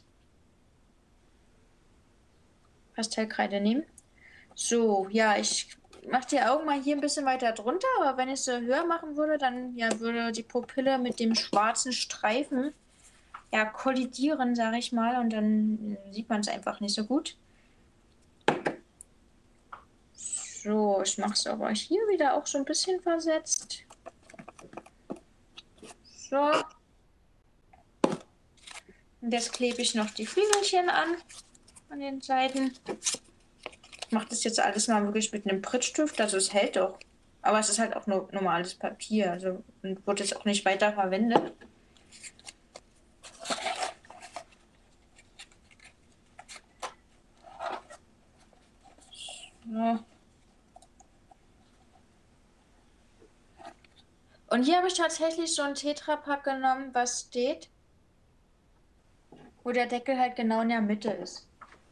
Pastellkreide nehmen. So, ja, ich mache die Augen mal hier ein bisschen weiter drunter, aber wenn ich sie höher machen würde, dann ja, würde die Pupille mit dem schwarzen Streifen ja kollidieren, sage ich mal, und dann sieht man es einfach nicht so gut. So, ich mache es aber hier wieder auch so ein bisschen versetzt. So. Und jetzt klebe ich noch die Flügelchen an, an den Seiten. Ich mache das jetzt alles mal wirklich mit einem Prittstift, also es hält doch. Aber es ist halt auch nur normales Papier, also wird jetzt auch nicht weiter verwendet. So. Und hier habe ich tatsächlich so ein Tetrapack genommen, was steht, wo der Deckel halt genau in der Mitte ist.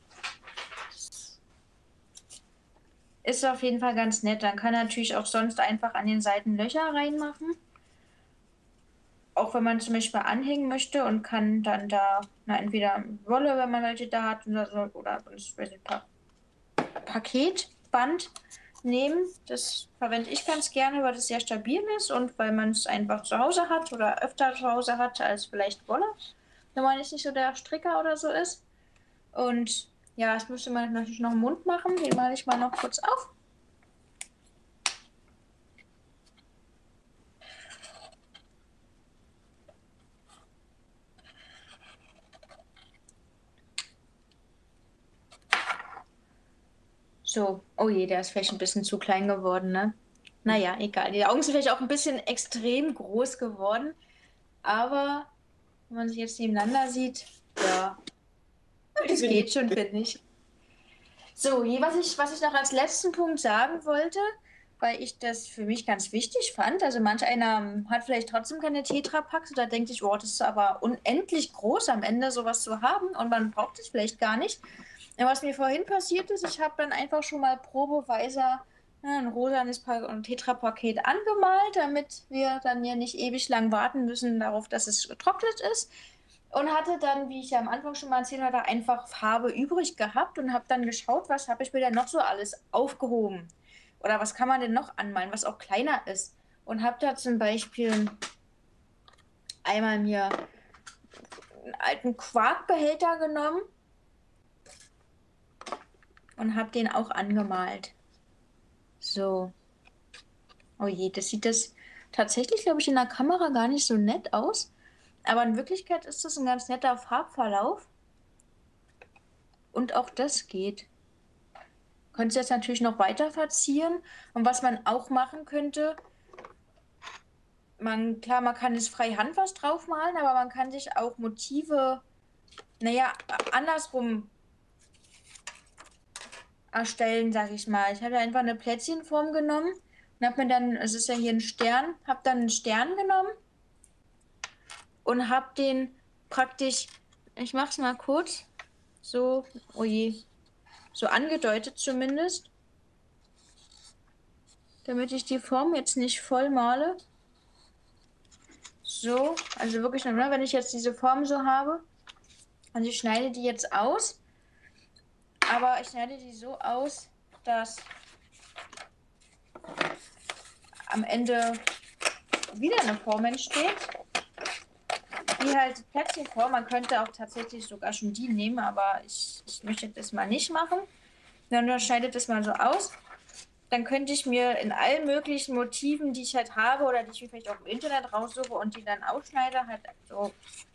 Ist auf jeden Fall ganz nett. Dann kann er natürlich auch sonst einfach an den Seiten Löcher reinmachen. Auch wenn man zum Beispiel anhängen möchte und kann dann da na, entweder Wolle, wenn man welche da hat, oder, so, oder ich weiß nicht, pa Paketband nehmen. Das verwende ich ganz gerne, weil das sehr stabil ist und weil man es einfach zu Hause hat oder öfter zu Hause hat als vielleicht Wolle, wenn man jetzt nicht so der Stricker oder so ist. Und ja, das müsste man natürlich noch im Mund machen. Den male ich mal noch kurz auf. So, oh je, der ist vielleicht ein bisschen zu klein geworden, ne? Naja, egal. Die Augen sind vielleicht auch ein bisschen extrem groß geworden. Aber wenn man sich jetzt nebeneinander sieht, ja, das geht schon, finde ich. So, je, was ich, was ich noch als letzten Punkt sagen wollte, weil ich das für mich ganz wichtig fand. Also manch einer hat vielleicht trotzdem keine Tetrapacks oder denkt sich, oh, das ist aber unendlich groß am Ende sowas zu haben und man braucht es vielleicht gar nicht. Und was mir vorhin passiert ist, ich habe dann einfach schon mal probeweise ja, ein rosanes Tetrapaket angemalt, damit wir dann ja nicht ewig lang warten müssen darauf, dass es getrocknet ist. Und hatte dann, wie ich ja am Anfang schon mal erzählt hatte, einfach Farbe übrig gehabt und habe dann geschaut, was habe ich mir denn noch so alles aufgehoben. Oder was kann man denn noch anmalen, was auch kleiner ist. Und habe da zum Beispiel einmal mir einen alten Quarkbehälter genommen und habe den auch angemalt. So. Oh je, das sieht das tatsächlich, glaube ich, in der Kamera gar nicht so nett aus. Aber in Wirklichkeit ist das ein ganz netter Farbverlauf. Und auch das geht. Könntest jetzt natürlich noch weiter verzieren. Und was man auch machen könnte, man, klar, man kann jetzt freihand was draufmalen, aber man kann sich auch Motive, naja, andersrum erstellen, sag ich mal. Ich habe einfach eine Plätzchenform genommen und habe mir dann, es ist ja hier ein Stern, habe dann einen Stern genommen und habe den praktisch, ich mache es mal kurz, so, oh je, so angedeutet zumindest, damit ich die Form jetzt nicht voll male. So, also wirklich, wenn ich jetzt diese Form so habe und ich schneide die jetzt aus, aber ich schneide die so aus, dass am Ende wieder eine Form entsteht, die halt Plätzchenform. Man könnte auch tatsächlich sogar schon die nehmen, aber ich, ich möchte das mal nicht machen. Dann schneidet das mal so aus. Dann könnte ich mir in allen möglichen Motiven, die ich halt habe oder die ich vielleicht auch im Internet raussuche und die dann ausschneide, halt so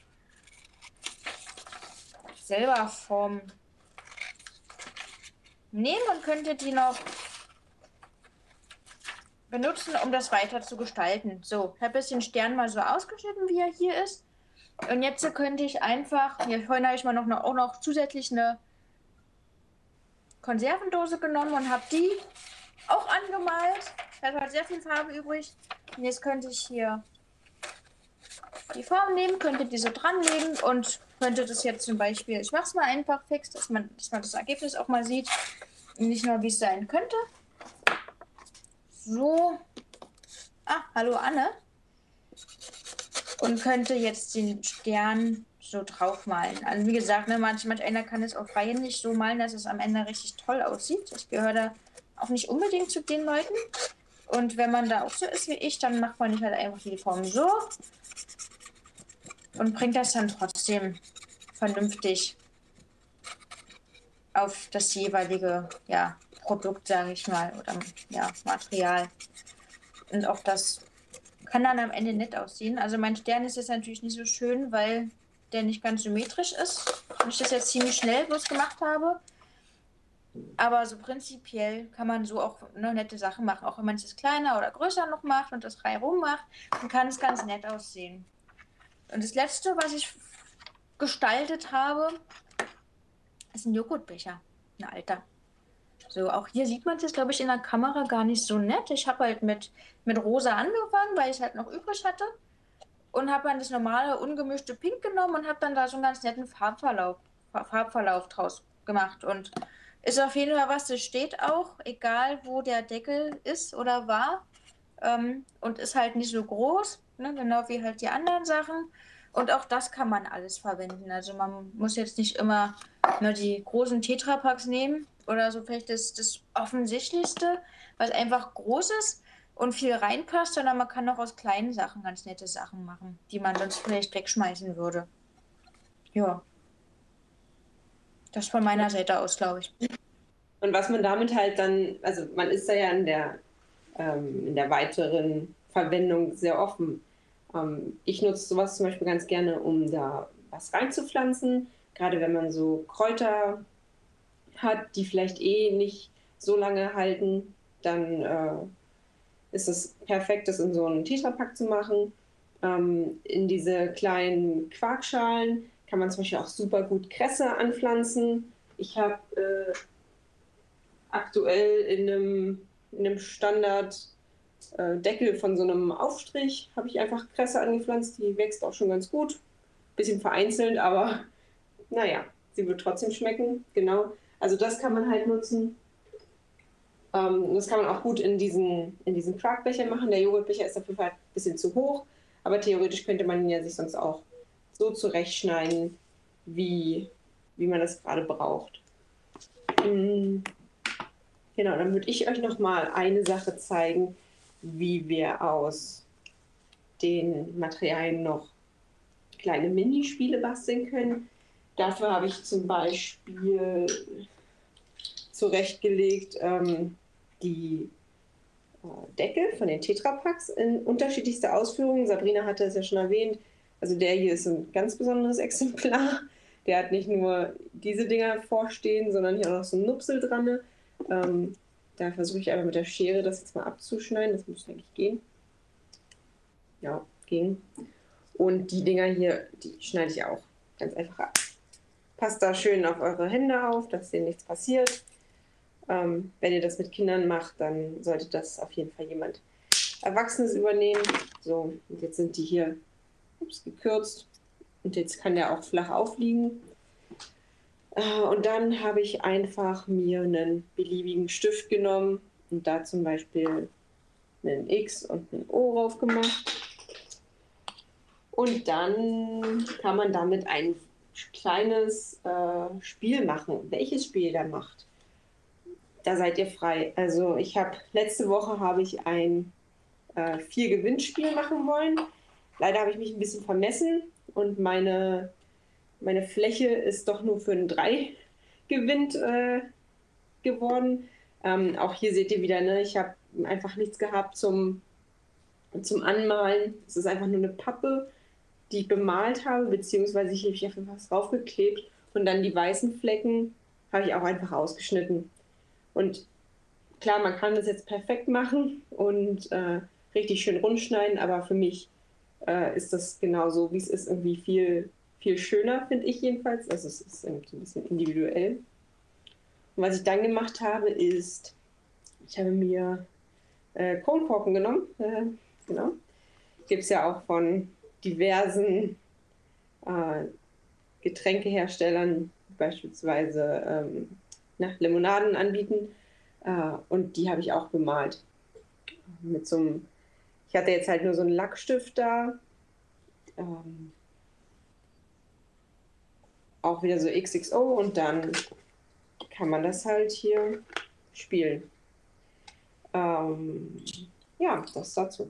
selber Form nehmen und könnte die noch benutzen, um das weiter zu gestalten. So, ich habe jetzt den Stern mal so ausgeschnitten, wie er hier ist. Und jetzt könnte ich einfach, hier vorhin habe ich mal noch eine, auch noch zusätzlich eine Konservendose genommen und habe die auch angemalt. Ich hatte halt sehr viel Farbe übrig. Und jetzt könnte ich hier die Form nehmen, könnte die so dranlegen und könnte das jetzt zum Beispiel, ich mache es mal einfach fix, dass man, dass man das Ergebnis auch mal sieht. Und nicht nur, wie es sein könnte. So. Ah, hallo Anne. Und könnte jetzt den Stern so draufmalen. Also wie gesagt, ne, manch, manch einer kann es auch freihändig so malen, dass es am Ende richtig toll aussieht. Ich gehöre da auch nicht unbedingt zu den Leuten. Und wenn man da auch so ist wie ich, dann macht man nicht halt einfach die Form so und bringt das dann trotzdem vernünftig auf das jeweilige, ja, Produkt, sage ich mal, oder ja, Material. Und auch das kann dann am Ende nett aussehen. Also mein Stern ist jetzt natürlich nicht so schön, weil der nicht ganz symmetrisch ist. Und ich das jetzt ziemlich schnell bloß gemacht habe. Aber so prinzipiell kann man so auch ne, nette Sachen machen. Auch wenn man es jetzt kleiner oder größer noch macht und das reihum macht, dann kann es ganz nett aussehen. Und das letzte, was ich gestaltet habe, ist ein Joghurtbecher. Ein alter. So, auch hier sieht man es jetzt, glaube ich, in der Kamera gar nicht so nett. Ich habe halt mit, mit rosa angefangen, weil ich es halt noch übrig hatte. Und habe dann das normale, ungemischte Pink genommen und habe dann da so einen ganz netten Farbverlauf, Farbverlauf draus gemacht. Und ist auf jeden Fall was, das steht auch, egal wo der Deckel ist oder war. Ähm, und ist halt nicht so groß, ne? Genau wie halt die anderen Sachen. Und auch das kann man alles verwenden. Also man muss jetzt nicht immer nur die großen Tetrapacks nehmen oder so vielleicht das, das Offensichtlichste, was einfach groß ist und viel reinpasst, sondern man kann auch aus kleinen Sachen ganz nette Sachen machen, die man sonst vielleicht wegschmeißen würde. Ja. Das von meiner Seite aus, glaube ich. Und was man damit halt dann, also man ist da ja in der, ähm, in der weiteren Verwendung sehr offen. Ähm, ich nutze sowas zum Beispiel ganz gerne, um da was reinzupflanzen. Gerade wenn man so Kräuter hat, die vielleicht eh nicht so lange halten, dann äh, ist es perfekt, das in so einen Tetrapack zu machen. Ähm, in diese kleinen Quarkschalen kann man zum Beispiel auch super gut Kresse anpflanzen. Ich habe äh, aktuell in einem, in einem Standard äh, Deckel von so einem Aufstrich habe ich einfach Kresse angepflanzt. Die wächst auch schon ganz gut. Bisschen vereinzelt, aber naja, sie wird trotzdem schmecken. Genau. Also das kann man halt nutzen. Ähm, das kann man auch gut in diesen, in diesen Quarkbecher machen. Der Joghurtbecher ist dafür halt ein bisschen zu hoch, aber theoretisch könnte man ihn ja sich sonst auch so zurechtschneiden, wie, wie man das gerade braucht. Mhm. Genau, dann würde ich euch noch mal eine Sache zeigen, wie wir aus den Materialien noch kleine Minispiele basteln können. Dafür habe ich zum Beispiel zurechtgelegt ähm, die Deckel von den Tetra Paks in unterschiedlichster Ausführung. Sabrina hatte es ja schon erwähnt. Also der hier ist ein ganz besonderes Exemplar. Der hat nicht nur diese Dinger vorstehen, sondern hier auch noch so ein Nupsel dran. Ähm, da versuche ich einfach mit der Schere das jetzt mal abzuschneiden. Das müsste eigentlich gehen. Ja, ging. Und die Dinger hier, die schneide ich auch ganz einfach ab. Passt da schön auf eure Hände auf, dass denen nichts passiert. Ähm, wenn ihr das mit Kindern macht, dann sollte das auf jeden Fall jemand Erwachsenes übernehmen. So, und jetzt sind die hier ups, gekürzt. Und jetzt kann der auch flach aufliegen. Äh, und dann habe ich einfach mir einen beliebigen Stift genommen und da zum Beispiel einen X und ein O drauf gemacht. Und dann kann man damit ein kleines äh, Spiel machen. Welches Spiel der macht, da seid ihr frei. Also ich habe letzte Woche habe ich ein äh, vier Gewinnspiel machen wollen. Leider habe ich mich ein bisschen vermessen und meine, meine Fläche ist doch nur für ein drei gewinnt äh, geworden. Ähm, auch hier seht ihr wieder, ne, ich habe einfach nichts gehabt zum, zum Anmalen. Es ist einfach nur eine Pappe, die ich bemalt habe, beziehungsweise ich habe einfach was draufgeklebt und dann die weißen Flecken habe ich auch einfach ausgeschnitten. Und klar, man kann das jetzt perfekt machen und äh, richtig schön rund schneiden, aber für mich äh, ist das genauso, wie es ist, irgendwie viel, viel schöner, finde ich jedenfalls. Also es ist irgendwie so ein bisschen individuell. Und was ich dann gemacht habe, ist, ich habe mir äh, Kronkorken genommen. Äh, genau. Gibt es ja auch von diversen äh, Getränkeherstellern, beispielsweise ähm, na, Limonaden anbieten. Äh, und die habe ich auch bemalt. Mit so einem, ich hatte jetzt halt nur so einen Lackstift da. Ähm, auch wieder so X X O und dann kann man das halt hier spielen. Ähm, ja, das dazu.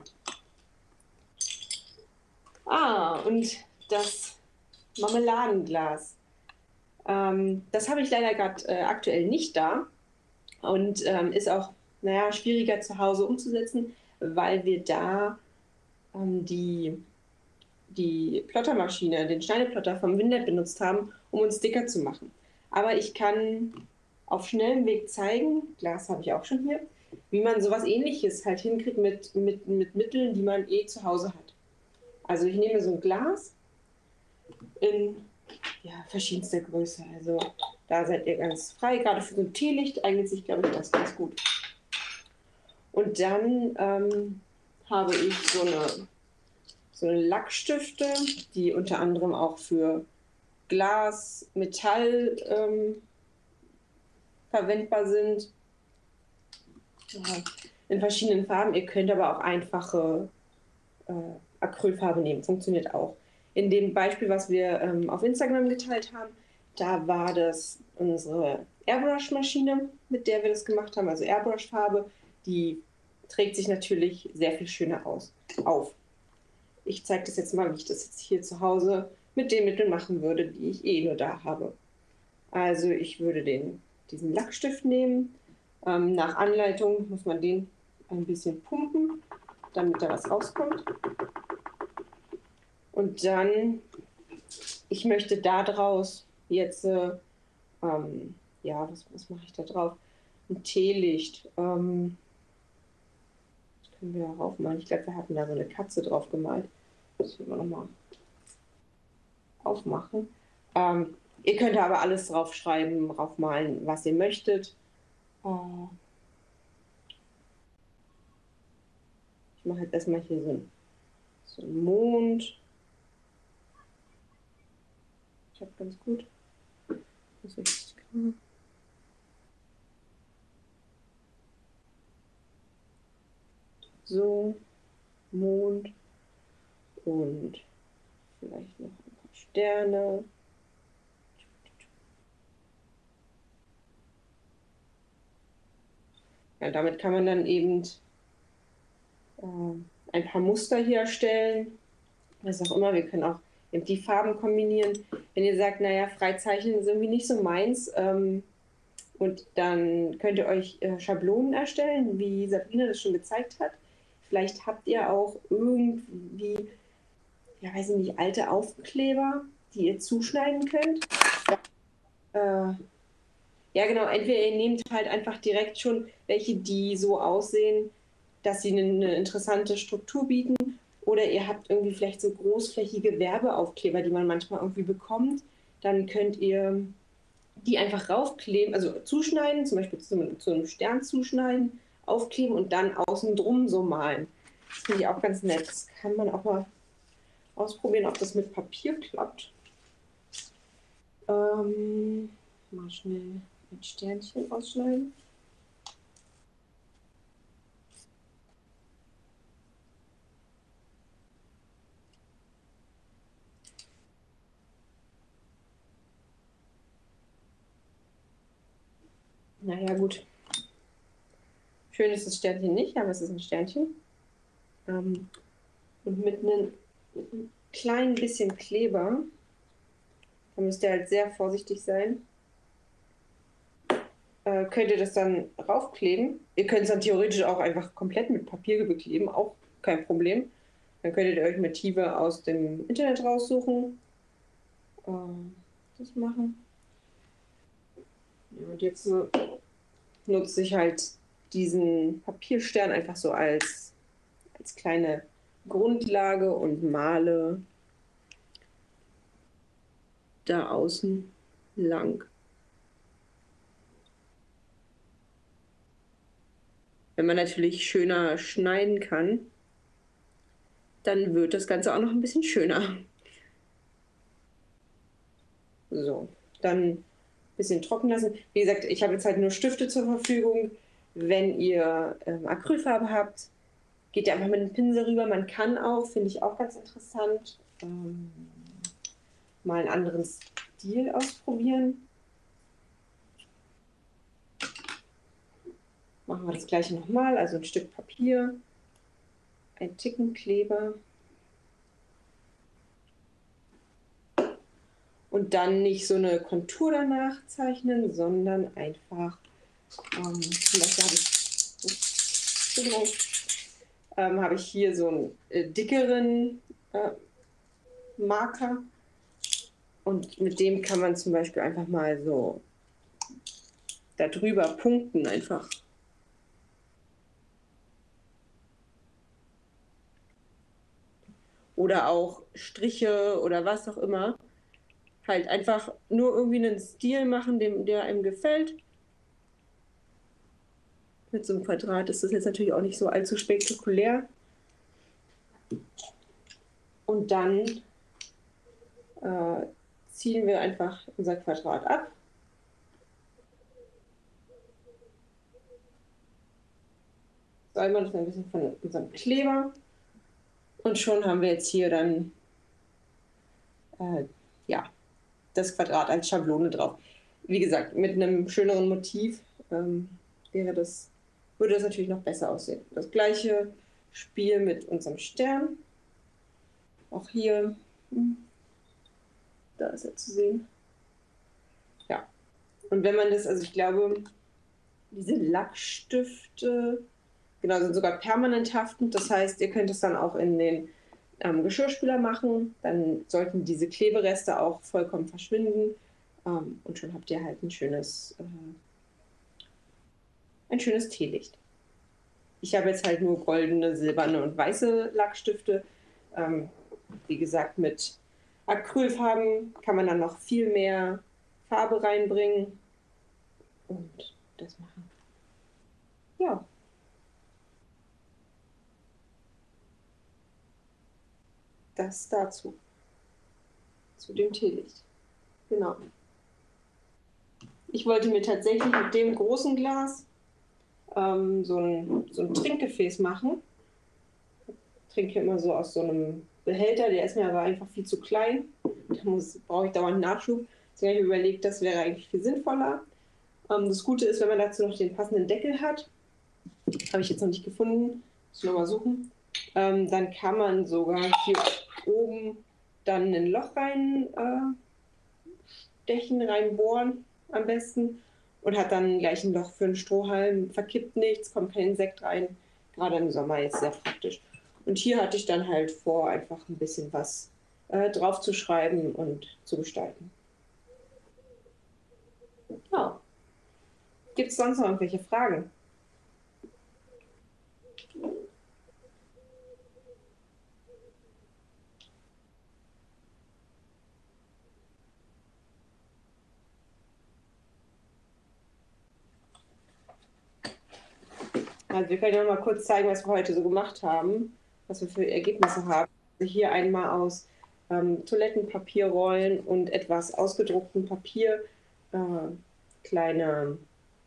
Ah, und das Marmeladenglas. Ähm, das habe ich leider gerade äh, aktuell nicht da und ähm, ist auch, naja, schwieriger zu Hause umzusetzen, weil wir da ähm, die, die Plottermaschine, den Schneideplotter vom Windet benutzt haben, um uns dicker zu machen. Aber ich kann auf schnellem Weg zeigen, Glas habe ich auch schon hier, wie man sowas Ähnliches halt hinkriegt mit, mit, mit Mitteln, die man eh zu Hause hat. Also ich nehme so ein Glas in ja, verschiedenster Größe. Also da seid ihr ganz frei. Gerade für so ein Teelicht eignet sich, glaube ich, das ganz gut. Und dann ähm, habe ich so eine, so eine Lackstifte, die unter anderem auch für Glas, Metall ähm, verwendbar sind. Ja, in verschiedenen Farben. Ihr könnt aber auch einfache äh, Acrylfarbe nehmen. Funktioniert auch. In dem Beispiel, was wir ähm, auf Instagram geteilt haben, da war das unsere Airbrush-Maschine, mit der wir das gemacht haben, also Airbrush-Farbe. Die trägt sich natürlich sehr viel schöner aus, auf. Ich zeige das jetzt mal, wie ich das jetzt hier zu Hause mit den Mitteln machen würde, die ich eh nur da habe. Also ich würde den, diesen Lackstift nehmen. Ähm, nach Anleitung muss man den ein bisschen pumpen, damit da was rauskommt. Und dann, ich möchte daraus jetzt, äh, ähm, ja, was, was mache ich da drauf? Ein Teelicht. Ähm, das können wir ja raufmalen. Ich glaube, wir hatten da so eine Katze drauf gemalt. Das müssen wir nochmal aufmachen. Ähm, ihr könnt da aber alles draufschreiben, draufmalen, was ihr möchtet. Äh, ich mache jetzt erstmal hier so einen, so einen Mond. Ich habe ganz gut. So, Mond und vielleicht noch ein paar Sterne. Ja, damit kann man dann eben äh, ein paar Muster hier erstellen. Was auch immer, wir können auch eben die Farben kombinieren. Wenn ihr sagt, naja, Freizeichnen ist irgendwie nicht so meins, ähm, Und dann könnt ihr euch äh, Schablonen erstellen, wie Sabrina das schon gezeigt hat. Vielleicht habt ihr auch irgendwie, ja, weiß ich nicht, alte Aufkleber, die ihr zuschneiden könnt. Äh, ja, genau, entweder ihr nehmt halt einfach direkt schon welche, die so aussehen, dass sie eine, eine interessante Struktur bieten. Oder ihr habt irgendwie vielleicht so großflächige Werbeaufkleber, die man manchmal irgendwie bekommt. Dann könnt ihr die einfach raufkleben, also zuschneiden, zum Beispiel zu, zu einem Stern zuschneiden, aufkleben und dann außen drum so malen. Das finde ich auch ganz nett. Das kann man auch mal ausprobieren, ob das mit Papier klappt. Ähm, mal schnell ein Sternchen ausschneiden. Naja, gut. Schön ist das Sternchen nicht, aber es ist ein Sternchen. Ähm, und mit einem, mit einem kleinen bisschen Kleber, da müsst ihr halt sehr vorsichtig sein, äh, könnt ihr das dann raufkleben. Ihr könnt es dann theoretisch auch einfach komplett mit Papier bekleben, auch kein Problem. Dann könntet ihr euch Motive aus dem Internet raussuchen. Äh, das machen. Ja, und jetzt äh, nutze ich halt diesen Papierstern einfach so als, als kleine Grundlage und male da außen lang. Wenn man natürlich schöner schneiden kann, dann wird das Ganze auch noch ein bisschen schöner. So, dann ein bisschen trocknen lassen. Wie gesagt, ich habe jetzt halt nur Stifte zur Verfügung. Wenn ihr ähm, Acrylfarbe habt, geht ihr einfach mit dem Pinsel rüber. Man kann auch, finde ich auch ganz interessant, ähm, mal einen anderen Stil ausprobieren. Machen wir das gleiche nochmal, also ein Stück Papier, ein Tickenkleber und dann nicht so eine Kontur danach zeichnen, sondern einfach, ähm, zum Beispiel habe ich, ähm, habe ich hier so einen äh, dickeren äh, Marker und mit dem kann man zum Beispiel einfach mal so darüber punkten einfach. Oder auch Striche oder was auch immer. Halt einfach nur irgendwie einen Stil machen, dem, der einem gefällt. Mit so einem Quadrat ist das jetzt natürlich auch nicht so allzu spektakulär. Und dann äh, ziehen wir einfach unser Quadrat ab. Säubern das ein bisschen von unserem Kleber. Und schon haben wir jetzt hier dann äh, ja, das Quadrat als Schablone drauf. Wie gesagt, mit einem schöneren Motiv ähm, wäre das, würde das natürlich noch besser aussehen. Das gleiche Spiel mit unserem Stern. Auch hier, hm, da ist er zu sehen. Ja, und wenn man das, also ich glaube, diese Lackstifte, genau, sind sogar permanent haftend. Das heißt, ihr könnt es dann auch in den ähm, Geschirrspüler machen. Dann sollten diese Klebereste auch vollkommen verschwinden. Ähm, und schon habt ihr halt ein schönes, äh, ein schönes Teelicht. Ich habe jetzt halt nur goldene, silberne und weiße Lackstifte. Ähm, wie gesagt, mit Acrylfarben kann man dann noch viel mehr Farbe reinbringen und das machen. Ja. Das dazu. Zu dem Teelicht. Genau. Ich wollte mir tatsächlich mit dem großen Glas ähm, so, ein, so ein Trinkgefäß machen. Ich trinke immer so aus so einem Behälter, der ist mir aber einfach viel zu klein. Da brauche ich dauernd Nachschub. Deswegen habe ich überlegt, das wäre eigentlich viel sinnvoller. Ähm, das Gute ist, wenn man dazu noch den passenden Deckel hat, habe ich jetzt noch nicht gefunden, muss ich nochmal suchen, ähm, dann kann man sogar hier oben dann ein Loch rein äh, stechen, reinbohren am besten und hat dann gleich ein Loch für einen Strohhalm, verkippt nichts, kommt kein Insekt rein. Gerade im Sommer jetzt sehr praktisch. Und hier hatte ich dann halt vor, einfach ein bisschen was äh, drauf zu schreiben und zu gestalten. Ja. Gibt es sonst noch irgendwelche Fragen? Also wir können ja noch mal kurz zeigen, was wir heute so gemacht haben, was wir für Ergebnisse haben. Also hier einmal aus ähm, Toilettenpapierrollen und etwas ausgedrucktem Papier äh, kleine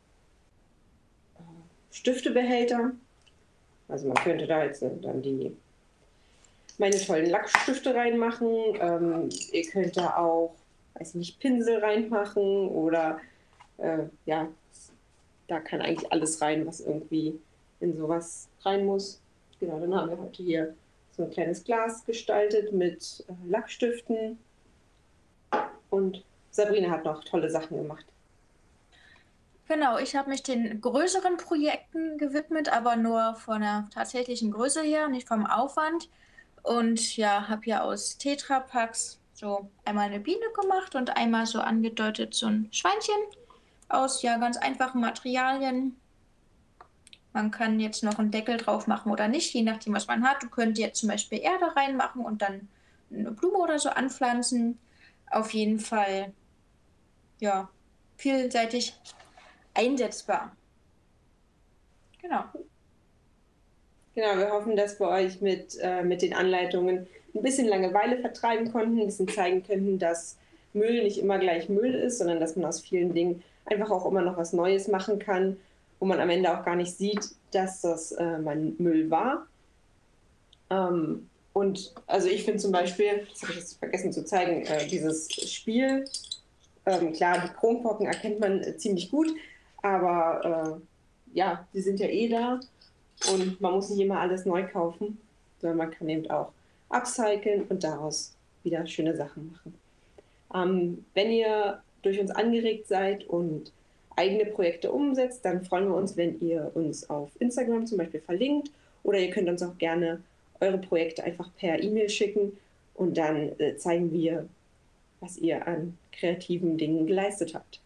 äh, Stiftebehälter. Also man könnte da jetzt dann die meine tollen Lackstifte reinmachen. Ähm, ihr könnt da auch, weiß nicht, Pinsel reinmachen oder äh, ja, da kann eigentlich alles rein, was irgendwie in sowas rein muss. Genau, dann haben wir heute hier so ein kleines Glas gestaltet mit äh, Lackstiften und Sabrina hat noch tolle Sachen gemacht. Genau, ich habe mich den größeren Projekten gewidmet, aber nur von der tatsächlichen Größe her, nicht vom Aufwand. Und ja, habe hier aus Tetrapacks so einmal eine Biene gemacht und einmal so angedeutet so ein Schweinchen aus ja ganz einfachen Materialien. Man kann jetzt noch einen Deckel drauf machen oder nicht, je nachdem, was man hat. Du könnt jetzt zum Beispiel Erde reinmachen und dann eine Blume oder so anpflanzen. Auf jeden Fall, ja, vielseitig einsetzbar. Genau. Genau, wir hoffen, dass wir euch mit, äh, mit den Anleitungen ein bisschen Langeweile vertreiben konnten, ein bisschen zeigen könnten, dass Müll nicht immer gleich Müll ist, sondern dass man aus vielen Dingen einfach auch immer noch was Neues machen kann, wo man am Ende auch gar nicht sieht, dass das äh, mal Müll war. Ähm, und also ich finde zum Beispiel, das habe ich jetzt vergessen zu zeigen, äh, dieses Spiel, ähm, klar, die Kronkorken erkennt man äh, ziemlich gut, aber äh, ja, die sind ja eh da und man muss nicht immer alles neu kaufen, sondern man kann eben auch upcyclen und daraus wieder schöne Sachen machen. Ähm, wenn ihr durch uns angeregt seid und eigene Projekte umsetzt, dann freuen wir uns, wenn ihr uns auf Instagram zum Beispiel verlinkt oder ihr könnt uns auch gerne eure Projekte einfach per E-Mail schicken und dann äh, zeigen wir, was ihr an kreativen Dingen geleistet habt.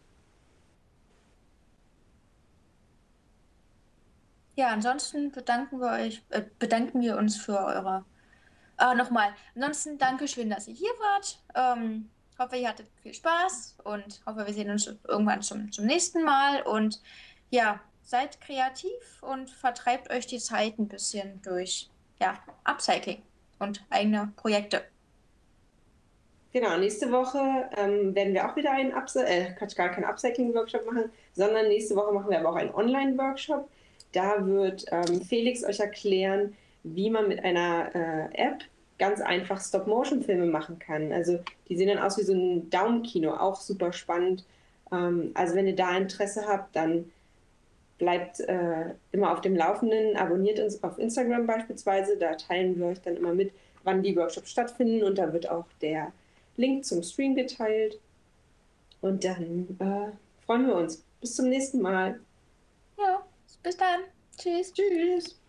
Ja, ansonsten bedanken wir euch, äh, bedanken wir uns für eure. Ah, nochmal. Ansonsten Dankeschön, dass ihr hier wart. Ähm, hoffe, ihr hattet viel Spaß und hoffe, wir sehen uns irgendwann zum, zum nächsten Mal. Und ja, seid kreativ und vertreibt euch die Zeit ein bisschen durch ja, Upcycling und eigene Projekte. Genau, nächste Woche ähm, werden wir auch wieder einen Upcy äh, gar keinen Upcycling-Workshop machen, sondern nächste Woche machen wir aber auch einen Online-Workshop. Da wird ähm, Felix euch erklären, wie man mit einer äh, App ganz einfach Stop-Motion-Filme machen kann. Also die sehen dann aus wie so ein Daumenkino, auch super spannend. Ähm, also wenn ihr da Interesse habt, dann bleibt äh, immer auf dem Laufenden, abonniert uns auf Instagram beispielsweise, da teilen wir euch dann immer mit, wann die Workshops stattfinden und da wird auch der Link zum Stream geteilt. Und dann äh, freuen wir uns. Bis zum nächsten Mal. Ja, bis dann. Tschüss. Tschüss.